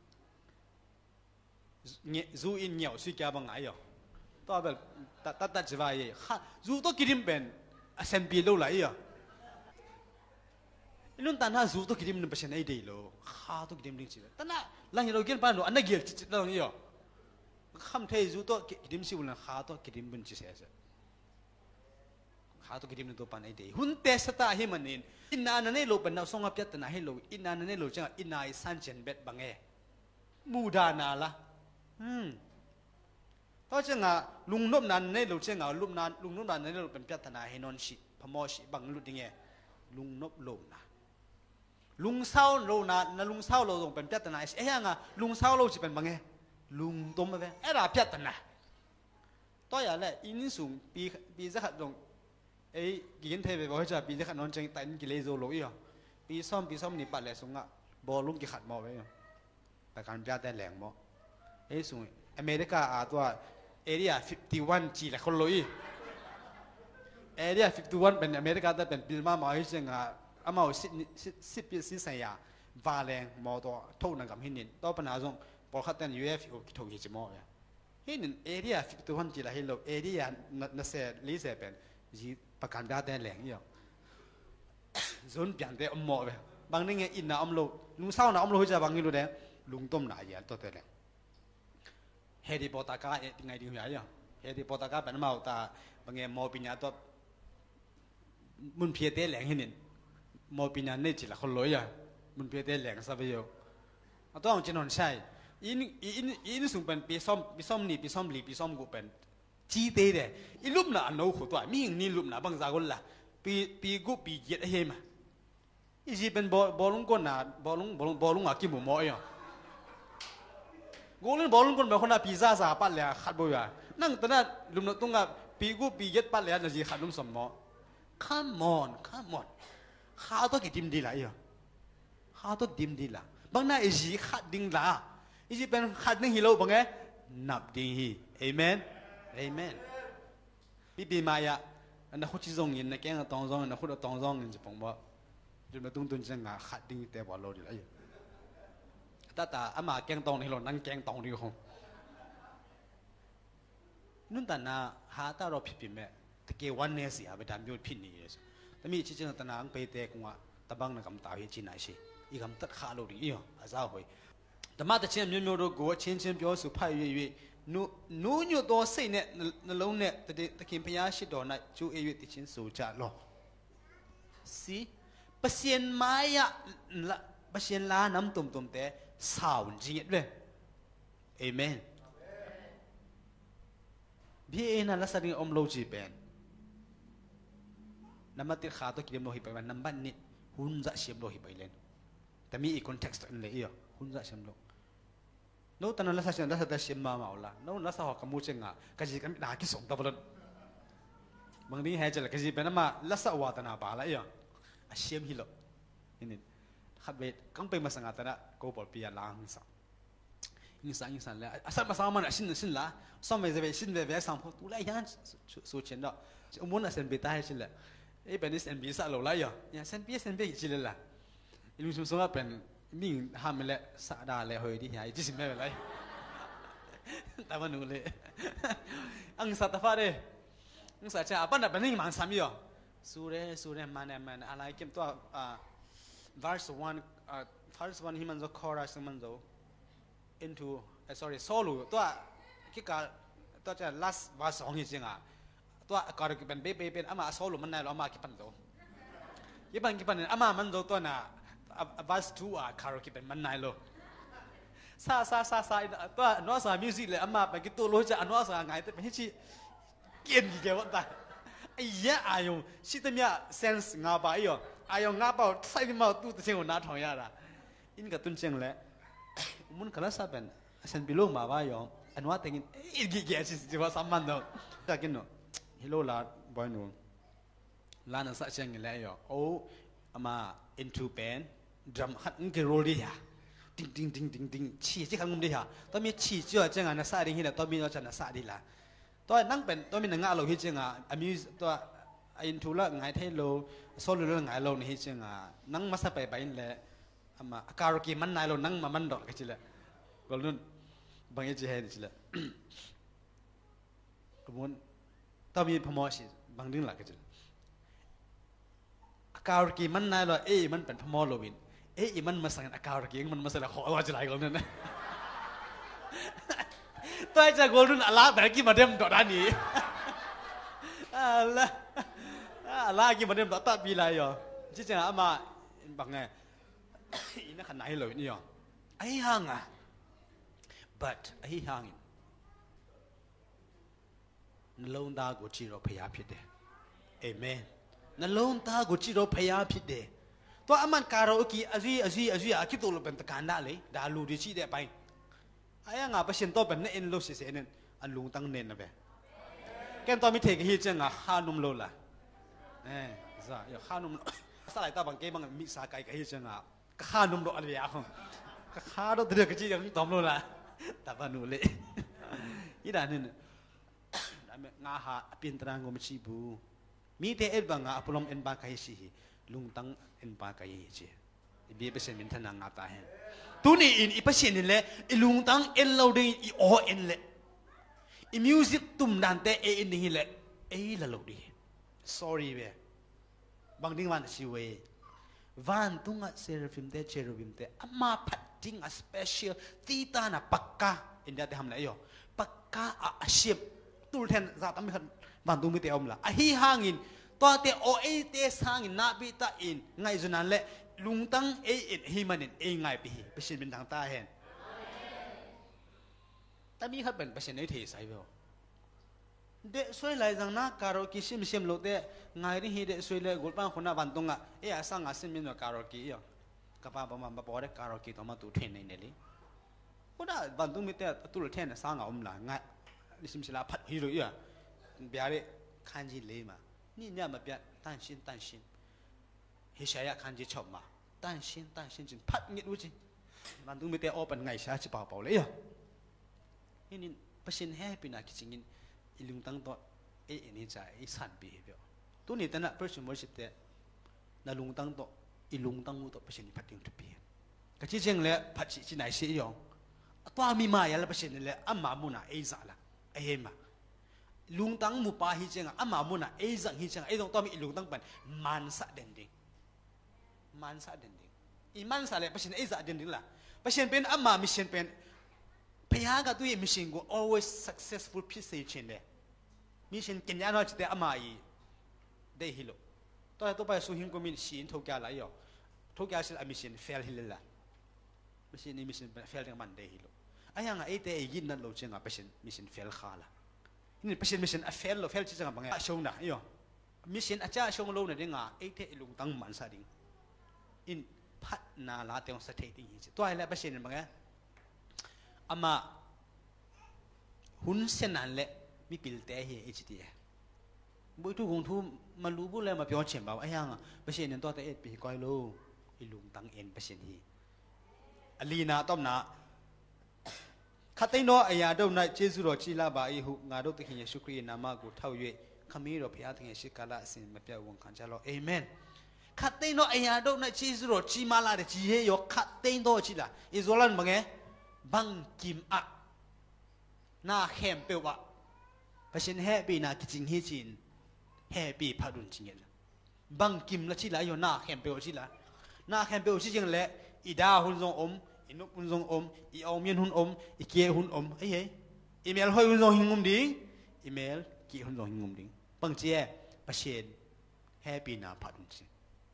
เนี่ยซูอินเหนียวสุดแก่บังไงอ่ะตัวแบบตัดตัดตัดจะว่าอย่างฮะซูตัวกินเป็นเซมปีโลไหลอ่ะนุ่นตาหน้าซูตัวกินมันเป็นเช่นไอ้เดียวหาตัวกินดิ่งสิตาหน้าหลังจากเราเกี่ยนไปหนูอันนั้นเกี่ยวจิตจิตเราเนี่ยคำเทซูตัวกินสิบุญหาตัวกินเป็นจิตเสียหาตัวกินเป็นตัวปันไอ้เดียวหุ่นเตสตาให้มันนี่อินนานั่นเองเราเป็นนักสงฆ์พิจารณาให้เราอินนานั่นเองเราจังอินนาอิสันเจนเบ็ดบังเอมูดานาละอืมเพราะจังอ่ะลุงนบนั้นเนี่ยเราจังอ่ะลุงนั้นลุงนบนั้นเนี่ยเราเป็นพิจารณาให้นอนชิพมอชิบังลุดยังไงลุงนบโลนะลุงเศร้าโลนานะลุงเศร้าโลตรงเป็นพิจารณาเอ้ยงอ่ะลุงเศร้าโลจะเป็นบังไงลุงต้มไปเอ้ยเราพิจารณาตัวอย่างแรกอินสูงปีปีจะขัดตรงเอ้ยกินเทไปบอกให้จะปีจะขัดนอนจังแต่อินกิเลสโลอีอ่ะปีซ้อมปีซ้อมนี่ปัดเลยสูงอ่ะบอลลุงกี่ขัดมอไว้อ่ะแต่การพิจารณาแหลงมอเอ้ยสูงอเมริกาอาตัวเอเรียฟิฟตี้วันจีแหละคนโลอีเอเรียฟิฟตี้วันเป็นอเมริกาแต่เป็นปีมาหมอให้จังอ่ะอามาสิสิสิปีสิสัยยาวาแรงมอตัวทุ่งนังกับหินนินต่อปัญหาตรงพอขัดแต่ยูเอฟโอคิดถูกยิ่งจะมอเนี่ยหินนินเอเรียฟิฟตี้วันจีละหินโลเอเรียนั่นเสียลิเซเป็นจีประกันได้แต่แหลงอยู่ส่วนเปลี่ยนแต่อมมอไปบางนี่ไงอินนะอมโลลุงเศร้านะอมโลจะบางนี่รู้เด้ลุงต้มหนาเยอะตัวแต่แหลงเฮดิปอตากาเอ็ดไงดีหัวอย่างเฮดิปอตากาเป็นมาอุตาบางไงมอปิญญาตัวมุนเพียเตแหลงหินนินมอปิญญาเนี่ยจีละคนรวยอ่ะมุนเพียเตแหลงซะไปอยู่ต้องจีนนใช่อินอินอินสูงเป็นปีซ้อมปีซ้อมนี่ปีซ้อมลีปีซ้อมกูเป็นจีเตเดอีลุมน่ะอันนู้นขวดตัวมีอย่างนี้ลุมน่ะบางจากคนละปีปีกูปีเย็ดเฮมาอีจีเป็นบอลบอลลุงคนน่ะบอลลุงบอลลุงบอลลุงอ่ะกินหมูหม้ออย่างกูเล่นบอลลุงคนแบบคนน่ะปีซ่าซาปัดเลยขัดบ่อยนั่งตอนนั้นลุมน่ะตรงกับปีกูปีเย็ดปัดเลยน่ะจีขัดลุมสมหม้อ come on come on ข้าวตัวกี่ดิมดีละอย่างข้าวตัวดิมดีละบางน่ะอีจีขัดดิ้งละอีจีเป็นขัดดิ้งฮีโร่บางไงนับดิ้งฮีเอเมนเอเมนปีปีมาอ่ะอันนั้นเขาชี้ส่งยินนะแกงตองซองอันนั้นเขาตองซองยินจะปองบ่จนมาตุ้งตุ้งจังอ่ะขัดดิ้งแต่บ่โลดีละอย่างแต่แต่อามาแกงตองนี่เรานั่งแกงตองดีกว่านุ่นแต่น่ะหาตาเราผิดผิดไหมแต่เกี่ยววันนี้สิอาไปทำยุ่งผิดนี่เลยแต่มีชิ้นๆแต่น่ะอังไปเตะกว่าตะบังน่ะกำตาให้จีนไหนสิอีกำตัดขาโลดีอีกอ่ะจ้าหอยแต่มาแต่เช่นมีมีเรากูเช่นเช่นเปียวสุภาพเย่ๆนู้นู้อยู่ตัวเส้นเนี่ยนลงเนี่ยแต่ตะกี้พยาชิดดอนน่ะจูเอวิติชินสูจ่าลอสิเปอร์เซ็นต์ไม่อะละเปอร์เซ็นต์ล้าน้ำตุ่มตุ่มแต่สาวจริงเลยเอเมนพี่เอ็น่ะละสักนิดอมโลจีเป็นน้ำมันติดขาตัวกิเลมโลหิไปมันน้ำบันนี่หุ่นจะเชื่อมโลหิไปเลยแต่มีอีกคอนเท็กซ์อันเลยอ่ะหุ่นจะเชื่อมโลนู้ตอนนั้นละสักนิดละสักแต่เชื่อมมาเมาละนู้ละสักหอกขมูเชงอ่ะก็จะกันด่ากิส่งตะบลันบางทีเฮเจลก็จะเป็นน้ำมาละสักว่าตนาบาละอ่ะเชื่อมฮิโลนี่ขัดเวทกังไปมาสังกัดนะกูบอกปีละหิงสังหิงสังหิงสังเลยอาศัยมาสังมันสินสินละสมัยจะไปสินไปไปสังพอตุลายันสู้เชนดอกอุโมงค์เส้นไปตายสินละเอ้เป็นเส้นไปสักโลละอ่ะเนี่ยเส้นไปเส้นไปจิลละอิลุงสมว่าเป็นมิ่งห้ามเลยสักดาเลยเฮ้ยที่ไหนที่สิไม่เป็นไรแต่ว่าหนูเลยอังสัตฟ้าเลยอังสัตจะปั้นแบบนี้มันสามีอ่ะสู้เลยสู้เลยมันมันอะไรเกี่ยวตัวอ่า verse one uh, verse one ที่มันจะ chorus มันจะ into uh, sorry solo ตัวที่การตัวจะ last verse สองจริงๆอ่ะตัวการที่เป็นเป๊ะๆเป็นอามา solo มันไหนเราอามากี่ปันตัวกี่ปันกี่ปันอามามันจะตัวน่ะ verse two อ่ะคาร์ที่เป็นมันไหนเราซาซาซาซาตัวน้องสาวมิวสิกเลยอามาไปกี่ตัวรู้จักน้องสาวไงแต่เป็นที่เกี่ยนกี่เกี่ยวกันไอ้ยะอายุสิทธิ์มีเซนส์งาบะอีอ๋ออายุงาบะใส่ที่มาตู้ตัวเชงหัวหน้าท้องยาละอินกับตุนเชงเลยมุนคลาสเป็นเซนบิโลมาบะอีอ๋ออันว่าแต่กินอีกกี่เกี่ยสิจิว่าสามมันเนาะจากกินเนาะฮิโลลาบอยนูลานันสักเชงเลยอีอ๋อโอ้อามาอินทูเป็นดรัมฮัดงกิโรลีฮะติงติงติงติงติงชี้ที่ข้างมุมดีฮะตอนมีชี้เจ้าเจ้าน่ะสาดีฮิละตอนมีเราจะน่ะสาดีละตัวนั่งเป็นตัวมีหนังงาเราฮิจิงอ่ะอามิวตัวอินทูละไงเทโลโซลูละไงเราในฮิจิงอ่ะนั่งมาสะไปไปนี่แหละอามาอากาศกี่มันนายเรานั่งมามันดอกกันจิละก็ลุ่นบางอย่างจะเห็นจิละกมุนตัวมีพมอสิบางเรื่องหลักกันจิละอากาศกี่มันนายเราเอ้มันเป็นพมอโลวินเอ้มันมาสั่งอากาศกี่มันมาสั่งขอว่าจะไหลก็ลุ่นนะตัวจะกลุ่นอะไรแต่กี่มาเดิมต่อด้านนี้อะไรอะไรกี่มาเดิมต่อตัดปีไรอ่ะจริงๆอามาบางไงอินักขนาดเลยนี่อ่ะไอ้ห่างอ่ะ but ไอ้ห่างนลงตากุจิโรพยาพิเดเอเมนนลงตากุจิโรพยาพิเดตัวตัวอามันการโอกีอาจีอาจีอาจีอาคิดตัวเราเป็นตะการได้เลยดาลูดิชีเดไปไอ้ยังอ่ะเปอร์เซ็นต์ตัวเป็นเอ็นโลสิเซนอันลุงตั้งเน้นนะเบ้แกนตัวมีเทคฮิจังอ่ะข้านุ่มโลละเอ้จ้าอย่าข้านุ่มสลายตาบางเกบางมิสาไก่กับฮิจังอ่ะข้านุ่มโลอะไรอย่างข้าเราเดือดกันจียังตอมโลละแต่บ้านูเลยยี่ด้านนึงงาหาเปลี่ยนตารางงมชีบูมีแต่เอ็ดบางอ่ะพลอมเอ็นบาไก่สิลุงตั้งเอ็นบาไก่เจียบีเปอร์เซ็นต์มินทนางาตาเห็นตัวนี้อินอีเปอร์เซ็นต์นี่แหละอีลุงตั้งเอ็นเราดีอีโอเอ็นแหละอีมิวสิกตุ่มดันเตเอ็นนี่แหละเอ้ยละเราดี sorry เว้ยบางทีวันสิเว้ยวันตุงอ่ะเซราฟิมเตเชรูบิมเตอามาพัดจริงอ่ะ special ตีตาน่ะปักกาอินเดียเตทำอะไรอยู่ปักกาอ่ะเชียบตูลเทนซาตามิคันวันตุงไม่เตอมละอ่ะฮีฮางินตัวเตโอเอเตสฮางินนาบิตาอินไงจุนันแหละลุงตั้งเอเอ็นฮีมันเองไงปีเปอร์เซ็นต์เป็นทางตาเห็นแต่มีเขาเป็นเปอร์เซ็นต์ในเทใส่เปล่าเด็กสวยเลยจังนะคาร์โอเกะชิมชิมโลเดไงนี่ฮีเด็กสวยเลยกุลปังคนน่ะวันตรงอ่ะเออสังอาศิมินว่าคาร์โอเกะอ่ะกับป้าป้ามาป้าบอกว่าคาร์โอเกะต้องมาตู้เทนในนี่เลยคนน่ะวันตรงมีแต่ตู้เทนสังอาอมละไงนี่ชิมชิลาพัดฮีโร่อ่ะเบียร์คันจีเลยมานี่เนี่ยมาเบียร์ตั้งชินตั้งชินเฮียชายคันจีชอบมาตั้งชินตั้งชินจนพัดเงี้ยดูจิวันตรงมีแต่ออเป็นไงชาจิเปล่าเปล่าเลยอ่ะนี่นี่เปอร์เซ็นต์แฮปปี้นะคิดจริงอีลุงตั้งตัวเอเนจ่าอีสันบีเบียวตัวนี้แต่น่ะ person worship แต่น่ะลุงตั้งตัวอีลุงตั้งตัวเปอร์เซ็นต์พัดดิ้งทุบบีก็ที่จริงแล้วพัดที่ไหนเสียยองตัวมีมาอย่างละเปอร์เซ็นต์เลยอามามุน่ะเอซ่าละเอ็มลุงตั้งมุปาฮิจังอามามุน่ะเอซังฮิจังไอ้ตรงตัวมีอีลุงตั้งเป็นมันสัดเด่นดิ้งมันสัดเด่นดิ้งอีมันสัดเลยเปอร์เซ็นต์เอซ่าเด่นดิ้งละเปอร์เซ็นต์เป็นอามามิเชนเป็นพยากรตัวมิชชั่นกู always successful พิเศษเช่นเดียมิชชั่นกินยาหน่อยจิตเตอมาอีได้ฮิโลตัวตัวไปสู้หิงกูมีสิ่งทุกอย่างหลายอย่างทุกอย่างสิ่งมิชชั่น fail ฮิลละมิชชั่นนี้มิชชั่น fail ทั้งมันได้ฮิโลไอ้ยังไอ้แต่ยินนั่นเราจึงอ่ะมิชชั่นมิชชั่น fail ขาละนี่มิชชั่นมิชชั่น fail เรา fail ที่จะทำยังไงช่วงน่ะอีอ๋อมิชชั่นอาจจะช่วงเราเนี่ยได้งาไอ้แต่ลุงตั้งมันซะดิ้งอินพัฒนาลาเตียงสถิติตัวไอ้แล้วมิชชั่นเป็นไงอามาหุ่นเส้นนั้นแหละมีปิลเตะเฮเอชดีบุยทุกคนทุกมารู้บุเลยมาเปียกเฉียบบ่าวไอ้ยังอ่ะเปอร์เซ็นต์นั้นตัวแต่เอ็ดปีก้อยโลอีลุงตั้งเอ็นเปอร์เซ็นต์ฮีอลีนาต้อมนาขัดเต้นโนไอ้ยาดูนัยเจสุโรจิลาบาอีหุงาดูติขินเยซูคริสต์นามากูเท่าเย่ขมิ้นเราพิจารณาสิกาลาสินมาเปียกวงขันจาโลเอเมนขัดเต้นโนไอ้ยาดูนัยเจสุโรจิมาลาเดจิเฮโยขัดเต้นโนจิลาอิโซลันบังเงบังกิมอะน่าเข้มเปล่าเพราะฉันแฮปปี้น่าคิดจริงจริงแฮปปี้พัดุนจริงเลยบังกิมละชิละอยู่น่าเข้มเปล่าชิละน่าเข้มเปล่าชิจริงเลยอีดาหุ่นทรงอมอีนุหุ่นทรงอมอีเอาเมียนหุ่นอมอีเกยหุ่นอมเฮ้ยอีเมลหอยหุ่นทรงหิงงุมดิ้งอีเมลเกยหุ่นทรงหิงงุมดิ้งบังเจ้เพราะฉันแฮปปี้น่าพัดุนจริง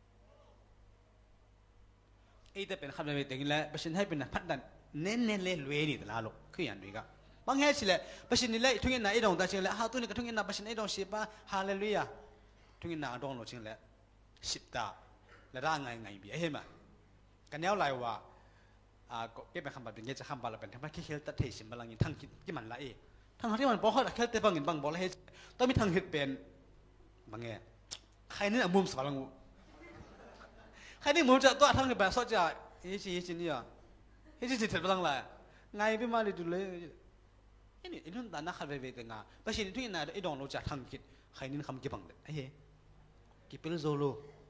ไอ้แต่เป็นคำแบบนี้แหละเพราะฉันแฮปปี้น่าพัดดันเน้นเน้นเลยรวยนี่ตลาดลูกคืออย่างนี้ก็บางแห่งสิเลยเพราะฉะนั้นเลยทุกอย่างน่ะไอ้ดองตาเชื่อเลยฮาตุนี่ก็ทุกอย่างน่ะเพราะฉะนั้นไอ้ดองสิบะฮาเลลูยาทุกอย่างน่ะดองเราเชื่อเลยสิบตาและร่างไงไงบีไอ้เห็นไหมกันแล้วไรวะอ่าก็เก็บไปคำแบบนี้จะคำบาลเป็นทำไมคิดเฮลตัดเทสิมบาลังยินทั้งที่มันละเอทั้งที่มันบอกเขาแค่แต่บางยินบางบอกเลยต้องมีทางเหตุเป็นบางแง่ใครนี่มุมสวรรค์ใครนี่มุมจะตัวทั้งแบบสดจะเฮ้ยจีเฮ้ยจีนี่อ่ะเฮ้ยจีจิตบาลังไรไงพี่มาเลยดูเลยนี่ไอ้นู่นตาหน้าขัดเวทีงาเพราะฉะนั้นทุกอย่างไอ้ดองเราจะทำกิจใครนี่คำกี่บังเลยเฮ้ยกี่เป็นโซโล่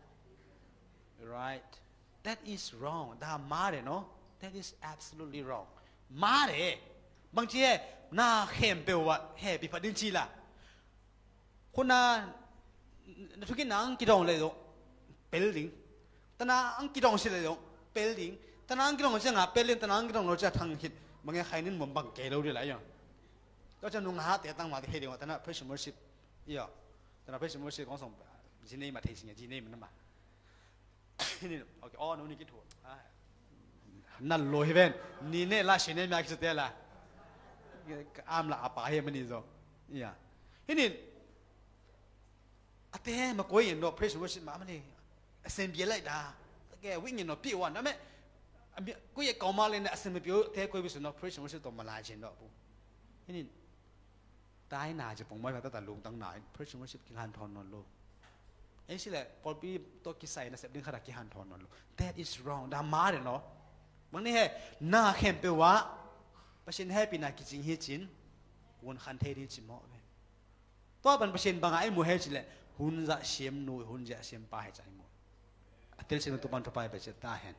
right that is wrong ด่ามาเลยเนาะ that is absolutely wrong มาเลยบางทีน่าเข้มเปล่าวะเฮ้ยปีพัดดินชีละคนน่ะทุกอย่างนั่งกี่ดองเลยโดเปลลิงแต่น่าอังกี่ดองสิเลยโดเปลลิงแต่น่าอังกี่ดองจะงาเปลลิงแต่น่าอังกี่ดองเราจะทำกิจบางอย่างใครนี่มันบังเกลียวได้หลายอย่างก็จะนุ่งหาแต่ตั้งมาที่เฮดีว่าแต่น่ะ person worship อีอ่ะแต่น่ะ person worship ของสองจีนี่มาเทสิงจีนี่มันนั่นมานี่โอเคอ๋อนู่นนี่คิดถูกนั่นโลหิเวนนี่เนี่ยลาชินเนี่ยมาคิดเตะละอามละอาปะเฮมันนี่จ้ะอีอ่ะนี่อาเต้มาคุยกันด้วย person worship มามันนี่เซมเบียเลยด่าแกวิ่งเงินเนาะปีวันนั่นแม่กูอยากก่อมาเลยนะสิ่งที่เทกูไปสุดเนาะ praise worship ตัวมาลายเช่นเนาะปุ๊นี่ตายหนาจะผมไม่มาตั้งแต่ลุงตั้งไหน praise worship กินหันทอนนอนโลไอ้สิแหละพอปีตัวกิใส่นะเสพดึงขนาดกินหันทอนนอนโล that is wrong ดามาเด้เนาะบางนี่เฮ้หน้าเข้มเปวะประชินให้ปีนากิจิงเฮจินวนคันเทดีจิมอเว้ตัวเป็นประชินบางไอ้หมู่เฮจิแหละหุ่นจะเสียมนุยหุ่นจะเสียมปลายใจหมดเตลเสียงตัวบันทบายไปเจตาเห็น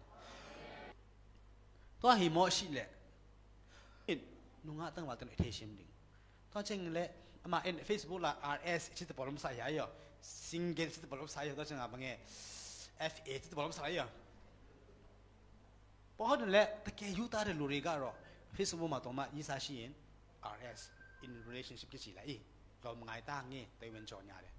ตัวหิมอชิแหละนุ่งอ่ะตั้งว่าตั้งเทเสียมดิ่งตัวเช่นแหละมาเอ็นเฟซบุ๊กละ อาร์ เอส ชิดตะปอลมใส่ยังซิงเกิลชิดตะปอลมใส่ยังตัวเช่นอะไรบางอย่าง เอฟ เอ ชิดตะปอลมใส่ยังพอเขาดูแลแต่แกยูตาเรื่องลูริกาหรอเฟซบุ๊กมาตรงมายี่สิบสี่ อาร์ เอส in relationship กี่สิละอีเราไม่ตั้งงี้แต่เป็นจอญาเลย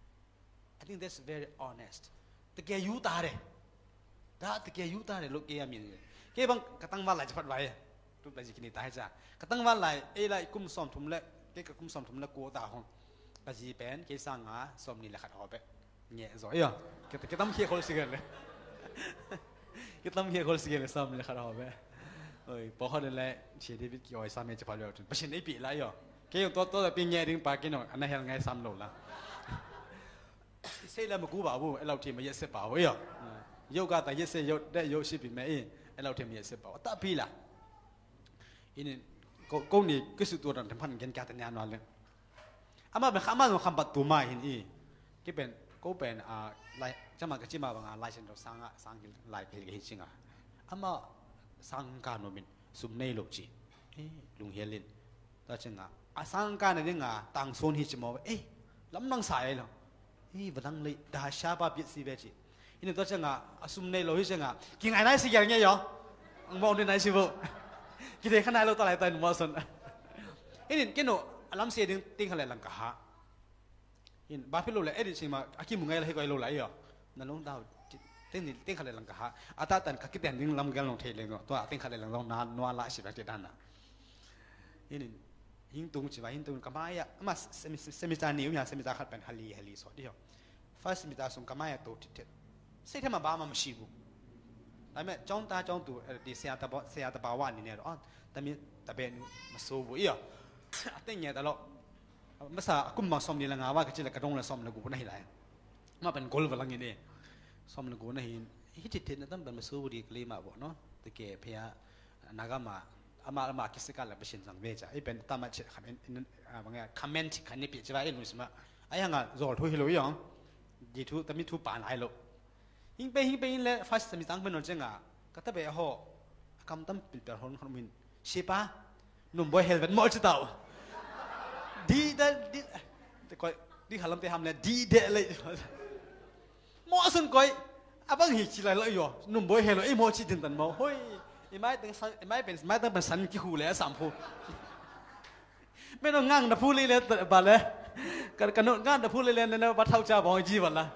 I think that's very honest แต่แกยูตาเลยถ้าแต่แกยูตาเลยลูกแกมีแกบางกระตั้งวันไหลจะพัดไว้รูปอะไรจะกินตายจ้ะกระตั้งวันไหลเอ้ไรกุ้มซ้อมทุ่มเละแกกับกุ้มซ้อมทุ่มเละกัวตาห้องก็จีเป็นแกสร้างหาซ้อมนี่แหละขัดหอบไปเงี้ยจ่อยอ่ะแกแกตั้งเคียคนสิกันเลยแกตั้งเคียคนสิกันเลยซ้อมนี่แหละขัดหอบไปเอ้ยพอเขาเดินเลยเชียร์เดวิดกี่อยซ้ำเมจะพาเรือจนไม่ใช่ในปีไรอ่ะแกยังตัวตัวแต่ปีเงี้ยดึงปากกินหน่อยอันนั้นยังไงซ้ำหล่นละเสียแล้วมากูบ่าวไอ้เราทีมมาเยอะเสียบ่าวเว้ยโยกแต่เยอะเสียโยได้โยชิบิแม่เองไอ้เราทีมเยอะเสียบ่าวตาปีละอินี่ก็ก็นี่ก็สุดตัวนั้นทำพันกันการแต่งงานนอนเลยอามาเป็นข้ามาเป็นคำปัตตุมาเห็นอีก็เป็นก็เป็นอ่าลายจะมาก็จะมาบางอ่ะลายเส้นเราสร้างอ่ะสร้างลายเพลงจริงอ่ะอามาสร้างการโนมินสุมเนยลูกจีลุงเฮลินแต่จริงอ่ะสร้างการในเรื่องอ่ะต่างโซนฮิจิมอเอ๊ะลำนังสายเหรอนี่วันนั้นเลยดาชาบาบิสิเวจิอินี่ตัวเช่นอ่ะสุมเนยเราเช่นอ่ะกินไงได้สิอย่างเงี้ยเหรอมองดูไหนสิบุกินได้ขนาดเราตัวไหนตัวหนุ่มว่าสนอินี่กินหนูลำเสียดิ้งติ้งอะไรลังกะฮะอินบาฟิโลเลยเอ็ดสิมาอากิมุงไงเลยให้ก็ไอ้โลไหลเหรอนั่นลงดาวติ้งนี่ติ้งอะไรลังกะฮะอาตาตันกักกิเตนดิ้งลำกันลงเทเลงตัวติ้งอะไรลังลงนานนัวละสิแบบที่ด้านน่ะอินี่หิ้งตุงจีว่าหิ้งตุงกะมายะมาเซมิเซมิตานิวเนี่ยเซมิตาขัดเป็นฮัลลีฮัลลีสอดเดียวฟ้าเซมิตาส่งกะมายะโตติดเด็ดเสียทำมาบ้ามาไม่ชิบุแต่แม่จ้องตาจ้องตัวดีเสียตาบ่เสียตาบ่าวนี่เนี่ยอ๋อแต่มีแต่เป็นมาสู้บุอีอ่ะแต่เนี่ยแต่ละภาษากุมมาซ้อมนี่ละงาว่าก็จะละกระดงละซ้อมละกูไม่ได้ไรมาเป็นกอล์ฟละงี้เนี่ยซ้อมละกูนะเห็นฮิตติดนะตั้งเป็นมาสู้บุดีกลีมาบ่เนาะแต่แกเพียนากามาอามาอามาคิดสักการละเป็นสิ่งสังเวชไอ้เป็นตามาเชื่อคำนั้นบางอย่างคอมเมนต์คันนี้เปลี่ยนจะว่าไอ้ลุงสมาไอ้ยังอ่ะโจทย์ทุยเลยยังดีทุแต่มีทุปานไอ้ลูกหิ้งไปหิ้งไปหิ้งเลยฟ้าสมิตังเป็นนนจังอ่ะก็ถ้าไปห่อคำตั้มเป็นแต่คนคนมินใช่ปะนุ่มบอยเฮลเวนมอจุดเอาดีเดดีแต่ก่อยดีขลังไปทำเลยดีเดเลยมอสุนก่อยอ่ะบางทีชิลายเลยอยู่นุ่มบอยเฮลไอ้มอชิดินตันมอเฮ้ยไอ้ไม้ตั้งสันไอ้ไม้เป็นไม้ตั้งเป็นสันกี่หูเลยสามหูไม่ต้องงั้งนะพูดเลยเลยบาเลยกันกันโน้นงั้งนะพูดเลยเลยเนี่ยบัดเท่าจ้าบอกจีบัดละ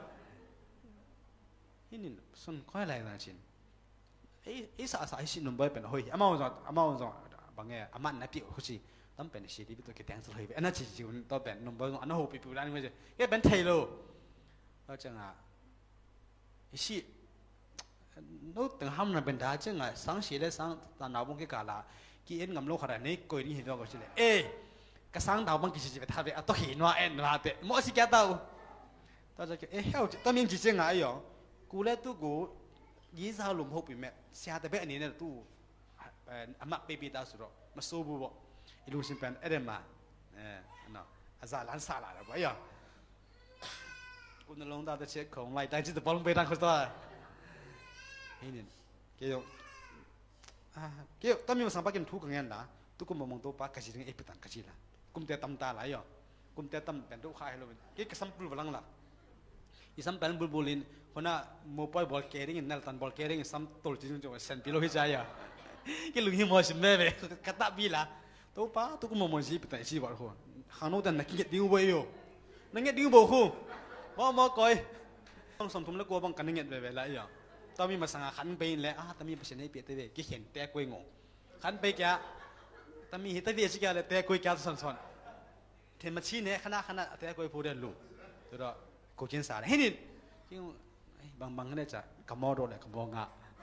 นี่สุนก่อยอะไรนะชินไอ้ไอ้สาสายชินนุ่มบอยเป็นเฮ้ยอามาวันจอามาวันจบางอย่างอามันนับปีโอ้ชิตั้มเป็นสิ่งที่ตัวแกแต่งสุดเลยอันนั้นจริงๆตัวเป็นนุ่มบอยอันนั้นหูปีปีร้านนี้ไม่ใช่แกเป็นไทยโลแล้วจังอ่ะไอ้สิ่งนู้ตึงห้ามนั่นเป็นท่าจังอ่ะสังเสียเลยสังตอนน้าบงกี้กาลากี่เอ็นงำโลขนาดนี้กุยนี่เห็นตัวก็ใช่เลยเอ๊ะก็สังดาวบางกี่สิ่งไปท่าไปอ่ะตัวเห็นว่าเอ็นว่าเตะมั่วสิแกดาวตอนจะเอ๊ะเฮ้ยตัวมีจริงๆอ่ะไอ้หยองกูเล่ตู้กูยี่สิบห้าลุมหกปีแม่เสียแต่แบบนี้เนี่ยตู้เป็นอามาเบบี้ตาสุดมาสู้บุบอีลูกชิมเป็นเอเดมาเออเนาะอาซาลันซาลาแล้วไปอ่ะกูนั่งลงตาตะเช็คของไล่ได้จิตบอลไปทางคนตัวนี่เกี่ยวอ่าเกี่ยวตั้มมีมาสัมภาษณ์กันทุกงานนะทุกคนมองตัวปากกระชิดเอพิตันกระชิดละกุมเตะตั้มตาไหลอ่ะกุมเตะตั้มเป็นตัวข้าให้เราเกี่ยวกับสัมปูบลังละอีสัมเป็นบุลบุลินคนน่ะโมบายบอลแคริงนั่นตันบอลแคริงสัมตัวจริงจังเซนปิโลฮิจายะกี่ลุงหิมอชิมเม่เว้กระตับบีละตัวป้าตัวกูมองสิพิตันสิบาร์หัวข้างโน้นแต่นักเก็ตดิ้งไปอยู่นักเก็ตดิ้งบอกคู่ว่ามาก่อยต้องสมทุนแล้วกลัวบังกันนักเก็ตไปไปละอย่างตอนมีมาสังขันไปเลยอ่ะตอนมีประชันให้เปียเตะกี่เห็นเตะกุยงงขันไปแกตอนมีเหตุเวียชิกาเลยเตะกุยแกสันสันเทมชีเนี่ยขณะขณะเตะกุยพูดเรื่องลูกตัวกูจินสารเฮ้ยนี่บางบางเนี่ยจะกำมอดเลยกำมองอ่ะ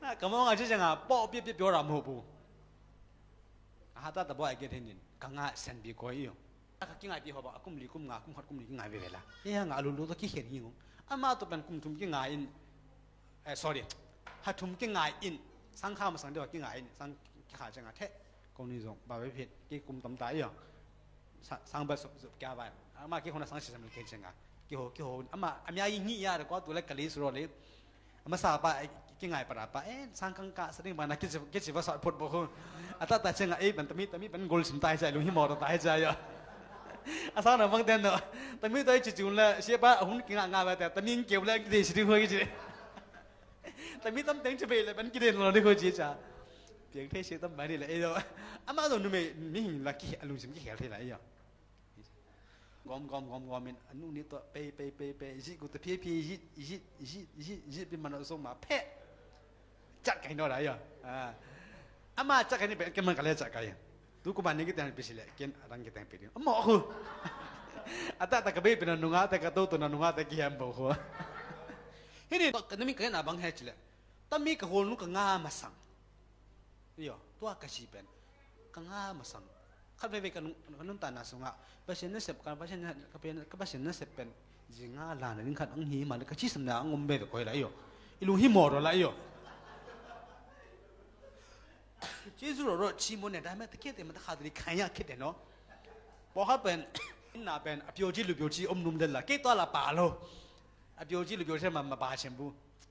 咁樣我即係啊，波別別表達冇ဘူး，啊，但係波係幾天年，更加神秘過樣。啊，幾嗌別好吧，咁離咁牙咁黑咁離幾嗌別嚟啦，依家牙路路都幾顯形，阿媽都เป็น咁ทุ่ม幾嗌因，誒 sorry，係ทุ่ม幾嗌因，สังข้าวมาสังเดียวกี่嗌因，สังขาจังอ่ะแท้กงนี้ส่งบ่าวไปผิดกี่กุมตำตายอย่างสังเบสสุดแก่ไปอามากี่คนสังสิสามเกจังอ่ะกี่หัวกี่หัวอามาอามีอายิ่งยี่ยาแต่ก็ตัวเล็กกะลิสโรเลยอามาสาบะกี่ไงปะปะเอ๊ะสังกังกะสริงบานะกี่สิกี่สิบว่าสอดพดบ่คนอาตาตาจังอ่ะเอ๊ะมันตะมีตะมีเป็นกอลสิมตายใจลุงหิมอตายใจอ่ะอาสาวน่ะบางเดือนเนาะตะมีตัวจิจุนละเสียบะหุ่นกี่งางาไปแต่ตะมีเกี่ยวแล้วกี่สิริหัวกี่สิตะมีตั้มเต็งจะไปเลยเป็นกี่เดือนเราได้คุยจีจ้าเพียงเท่เสียตั้มไปนี่แหละเอ้ยอามาตัวนู้นไม่มีหินละกี่ลุงสิมกี่แขวที่ไหนอ่ะกอมกอมกอมกอมมันอันนู้นนี่ตัวไปไปไปไปยิ่งกูตัวพี่พี่ยิ่งยิ่งยิ่งยิ่งยิ่งเป็นมันส่งมาเพ่จัดกันหน่อยอ่ะอ่าอามาจัดกันนี่เป็นกันมันกันเลยจัดกันดูกูบ้านนี้ก็แต่งไปสิเลยกินรังก็แต่งไปดิอามาคืออาตาตะกบเป็นนุ่งอาตะกตัวตัวนุ่งอาตะกี่ยามบอกว่าทีนี้กันนี่ก็น่าบังเฮิร์เลยแต่มีก็คนนู้นก็ง่ามาสั่งเดี๋ยวตัวก็ชีเป็นก็ง่ามาสั่งขัดไปไปกันนุ่นตาหน้าสงะภาษาเนื้อเสพกันภาษาเนื้อก็เป็นก็ภาษาเนื้อเสพเป็นจิงาลานนี่ขัดอังฮีมาเลยก็ชี้สำนักงมเบ็ดก็อะไรอยู่อีลุงฮีมอร์อะไรอยู่จีสุโรชิมอนเนี่ยได้ไหมตะเกียบแต่มันตะขาดเลยขยันคิดเนาะพอเขาเป็นน่าเป็นอภิโยจีหรืออภิโยจีอมนุ่มเดินละเกี่ยตัวละป่าโลอภิโยจีหรืออภิโยจีมันมาป่าเชมพู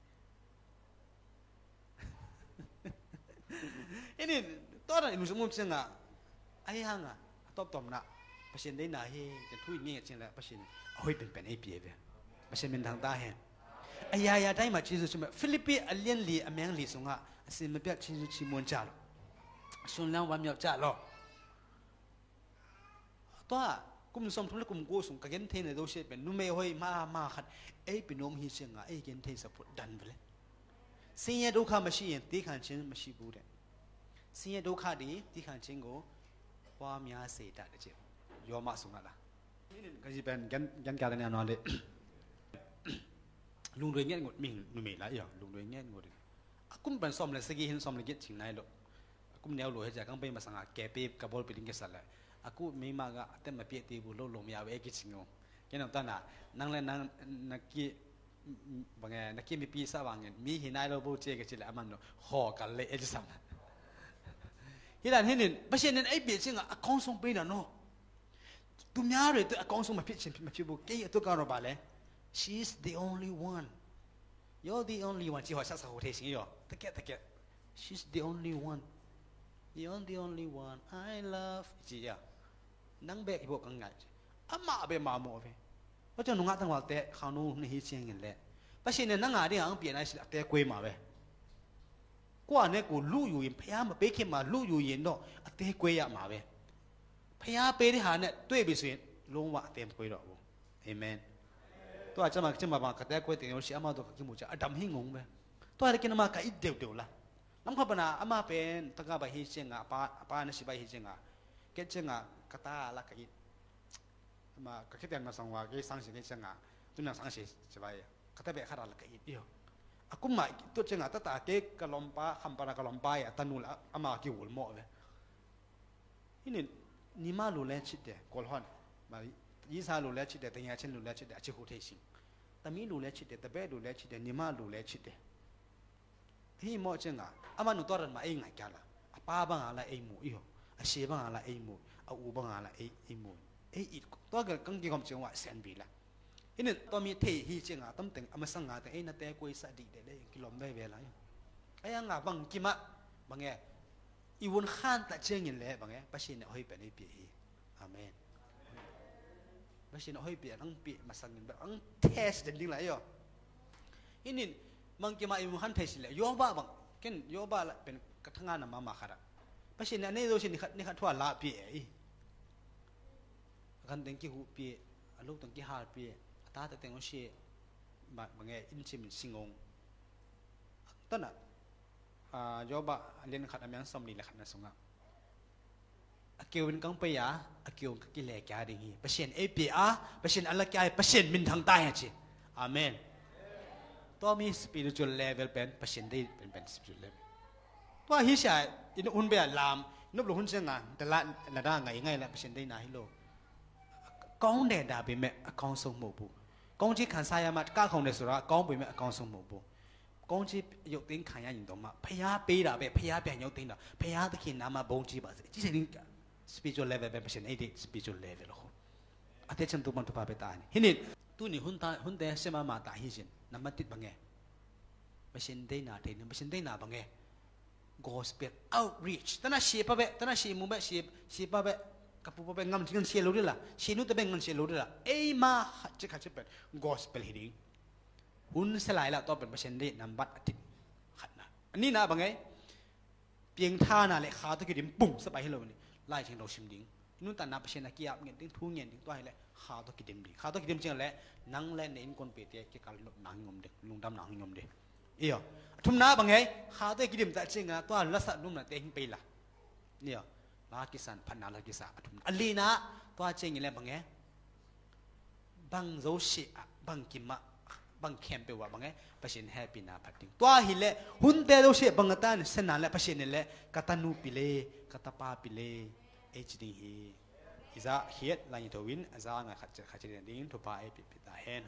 อันนี้ตัวนั้นลุงสมุนเชิงอ่ะไอ้ห่างอ่ะตอบตอบนะภาษาได้หนาเฮจะทุยเงี้ยเชิงละภาษาเอาให้เป็นเป็นไอ้เปียเว้ยภาษาเป็นทางตาเฮไอ้ยายาได้มาจีสุชิมฟิลิปปินส์เลียนลีอเมริกลีสงอ่ะสิ่งมันเป็นจีสุชิมวนจ่าลส่วนแล้ววันเมียจ่าลตัวกุมสมทุนกุมกูส่งกับเกณฑ์เทนในตัวเชเป็นนุ่มไม่ห้อยมามาขัดไอ้เป็นน้องฮิเชิงอ่ะไอ้เกณฑ์เทนสปอร์ตดันไปเลยสิ่งนี้ดูข้ามาชี้ตีขันเชิงมาชี้บูเดสิ่งนี้ดูข้าดีตีขันเชิงกูว่ามีอาเสดได้เจ้ายอมมาส่งอะไรนี่ก็จะเป็นกันกันการเนี่ยนอนเลยลุงเรียนเงี้ยงดมิ่งนุ่มไม่ละอย่างลุงเรียนเงี้ยงดกุ้มเป็นสมเลยสกีเห็นสมเลยเงี้ยชิงไหนลูกกุ้มแนวหลวงให้จากกังไปมาสังหารแกเป๊บกับบอลไปดิ้งเกสเลยอากูไม่มากอะแต่มาเปียตีบุลลงมีเอาไว้กิชิงงแค่นั้นตอนน่ะนั่งเล่นนั่งนักกี้บางแง่นักกี้มีปีศาจบางแง่มีหินไอโรบูเจกันชิเลยอามันเนาะห่อกันเลยเอจิสัมฮิดันฮินินไม่ใช่นั่นไอ้เบียดชิงอ่ะกองส่งไปน่ะเนาะตุ่มยาเลยตัวกองส่งมาพิชิตมาพิบุกเกี่ยตัวการรบาเลย she's the only one you're the only one ที่หัวชักสาวเทสิงอยู่ตะเกียตะเกีย she's the only one you're the only one I love จีอ่ะนั่งเบะอีพวกกังไงอามาเบะมาโม่เว้ยเพราะฉะนั้นงาตั้งว่าแต่ข้าวนู้นนี่เชียงกันแหละเพราะฉะนั้นนั่งงาที่อ่างเปลี่ยนอะไรสิแต่กวยมาเว้ยกว่าเนี่ยกูลู่อยู่ยินพยายามมาเป๊ะเข้มาลู่อยู่ยินเนาะเตะกวยยามาเว้ยพยายามเป๊ะที่หาเนี่ยด้วยไปสิลงว่าเต็มกวยหรอกเอเมนตัวอาจจะมาจะมาบางกระแตกวยแต่ยังสิอามาตัวกิมุจะอดัมหิงงเว้ยตัวอะไรกินมาก็อีเดียวเดียวละน้ำข้าวปนาอามาเป็นตั้งแต่ไปฮิเจงอ่ะป้าป้าเนี่ยสิไปฮิเจงอ่ะเกจเจงอ่ะกตาละก็อีมาก็คิดแต่มาสังวาเกสังสิเกจเจงอ่ะตุนังสังสิสบายกตาเบะขาดละก็อีเดียวaku mak tu cengat tata ke kelompa hampana kelompa ya tanul ama ki wul mo ve ini ni ma lu le chit de kolhon ma yi sa lu le chit de tanya chen lu le chit de achi hu thai sin tami lu le chit de tabe lu le chit de ni ma lu le chit de hi mo cenga ama nu toran ma ai ngai kya la apa ba nga la ai mu i ho a she ba nga la ai mu a u ba nga la ai ai mu ai it to ga kang ki kom cheng wa sen bi la iniตัวมีเทฮีเจงอ่ะตั้มตึงอามาสังงาแต่ไอ้นั่นแต่กุยสะดีเด้เลยกิโลไม่เวลาไอ้ยังอ่ะบางกิมะบางแง่อีวันข้านแต่เจงยินเลยบางแง่ปัจจินเอาให้เป็นไอ้เปียอาเมนปัจจินเอาให้เปียตั้งเปียมาสังยินแบบตั้งเทสเด่นดิ้งไรอ่ะอินี่บางกิมะอีวันข้านเทสเลยโยบ้าบางเก่นโยบ้าละเป็นกระทั่งงานมามาขนาดปัจจินอันนี้โดยเฉพาะนี่ขัดทั่วลาเปียกันตั้งกี่หูเปียลูกตั้งกี่หาเปียตาแต่แต่งว่าเชี่ยบางแง่อินชิมสิงงต้นน่ะยอบะเรียนขัดอเมริกันสมรีละขัดนะสงะเกี่ยวกับกังเปียเกี่ยวกับกิเลสแก่ดิ่งฮีเปอร์เซ็นต์เอพีอาเปอร์เซ็นต์อะไรแก่เปอร์เซ็นต์มินทางใต้ฮะจีอาเมนตัวมี spiritual level เป็นเปอร์เซ็นต์ได้เป็นเป็น spiritual level ตัวฮิชาอินอุนเบียลามนุบลงหุ่นเสียงานแต่ละระดับไงไงละเปอร์เซ็นต์ได้นาฮิโลกองเดดาเป็นแม่กองทรงหมู่บุกองที่ขันสายมาก้าของเดสุระกองเป็นแม่กองทรงหมู่บุกองที่ยกติ้งขันยายินตมาพยาปีดาเบพยาเปียยกติ้งดาพยาตะขินน้ำมาบงจีบาสิที่สิ่ง spiritual level เป็นเปอร์เซ็นต์ไอ้ดิ spiritual level หรอกอาทิตย์ฉันตุมันตุปาเปตานี่ฮินิตัวนี้หุ่นตาหุ่นเดเสมามาตาฮิจินน้ำมันติดบังเงเปอร์เซ็นต์ได้นาเทนเปอร์เซ็นต์ได้นาบังเง gospel outreach ตอนนั้นเสียปะเบตอนนั้นเสียมุเบเสียเสียปะเบกับปุ๊บเบงำจิงเสียรู้ดิล่ะเสียนู้ตะเบงเงินเสียรู้ดิล่ะเอ้มาจะขัดจะเป็น gospel ฮิริงหุ่นสลายละตัวเป็นเปอร์เซ็นต์ได้นำบัตรอาทิตย์ขัดนะอันนี้นะบังเงเพียงท่าน่ะเลยขาตะกี้ดิมปุ่งสบายให้เราเนี่ยไล่ถึงเราชิมดิ้งนู้นแต่นับเปอร์เซ็นต์นักกีฬาเงี้ยดิ้งทุ่งเงี้ยดิ้งตัวให้เลยขาตะกี้ดิมดิ้งขาตะกี้ดิมจริงแหละนั่งเล่นในอินคนเปียเตี้ยเกี่ยวกับหนังงมเด็กลุงดำหนังงมเด็กเอี่ยทุ่มน้าบังไงขาตะกี้ดิมแต่จริงอ่ะตัวลักษณะนุ่มน่ะเตะหิ้งไปละเนี่ยลากิสันพันนาลากิสาทุ่มอันลีนะตัวจริงอย่างไรบังไงบังโจชิอะบังกิมะบังเข้มไปว่าบังไงเปอร์เซ็นต์แฮปปี้นะพัดดิ้งตัวหิเลหุ่นเตะโจชิบังกตันเส้นนั่นแหละเปอร์เซ็นต์นี่แหละกตันนูปิเลกตปาปิเลเอชดีฮีอิซาเฮียดลายทวินอิซาไงขัดขัดเจริญดิ้งทุบไปปิดปิดตาเห็น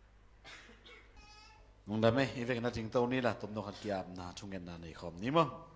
มองได้ไหมอีเวกน่าจริงตัวนี้ล่ะตุ่มนกขัดเกียบนาชุ่งเงินนาในคอมนี้มั้ง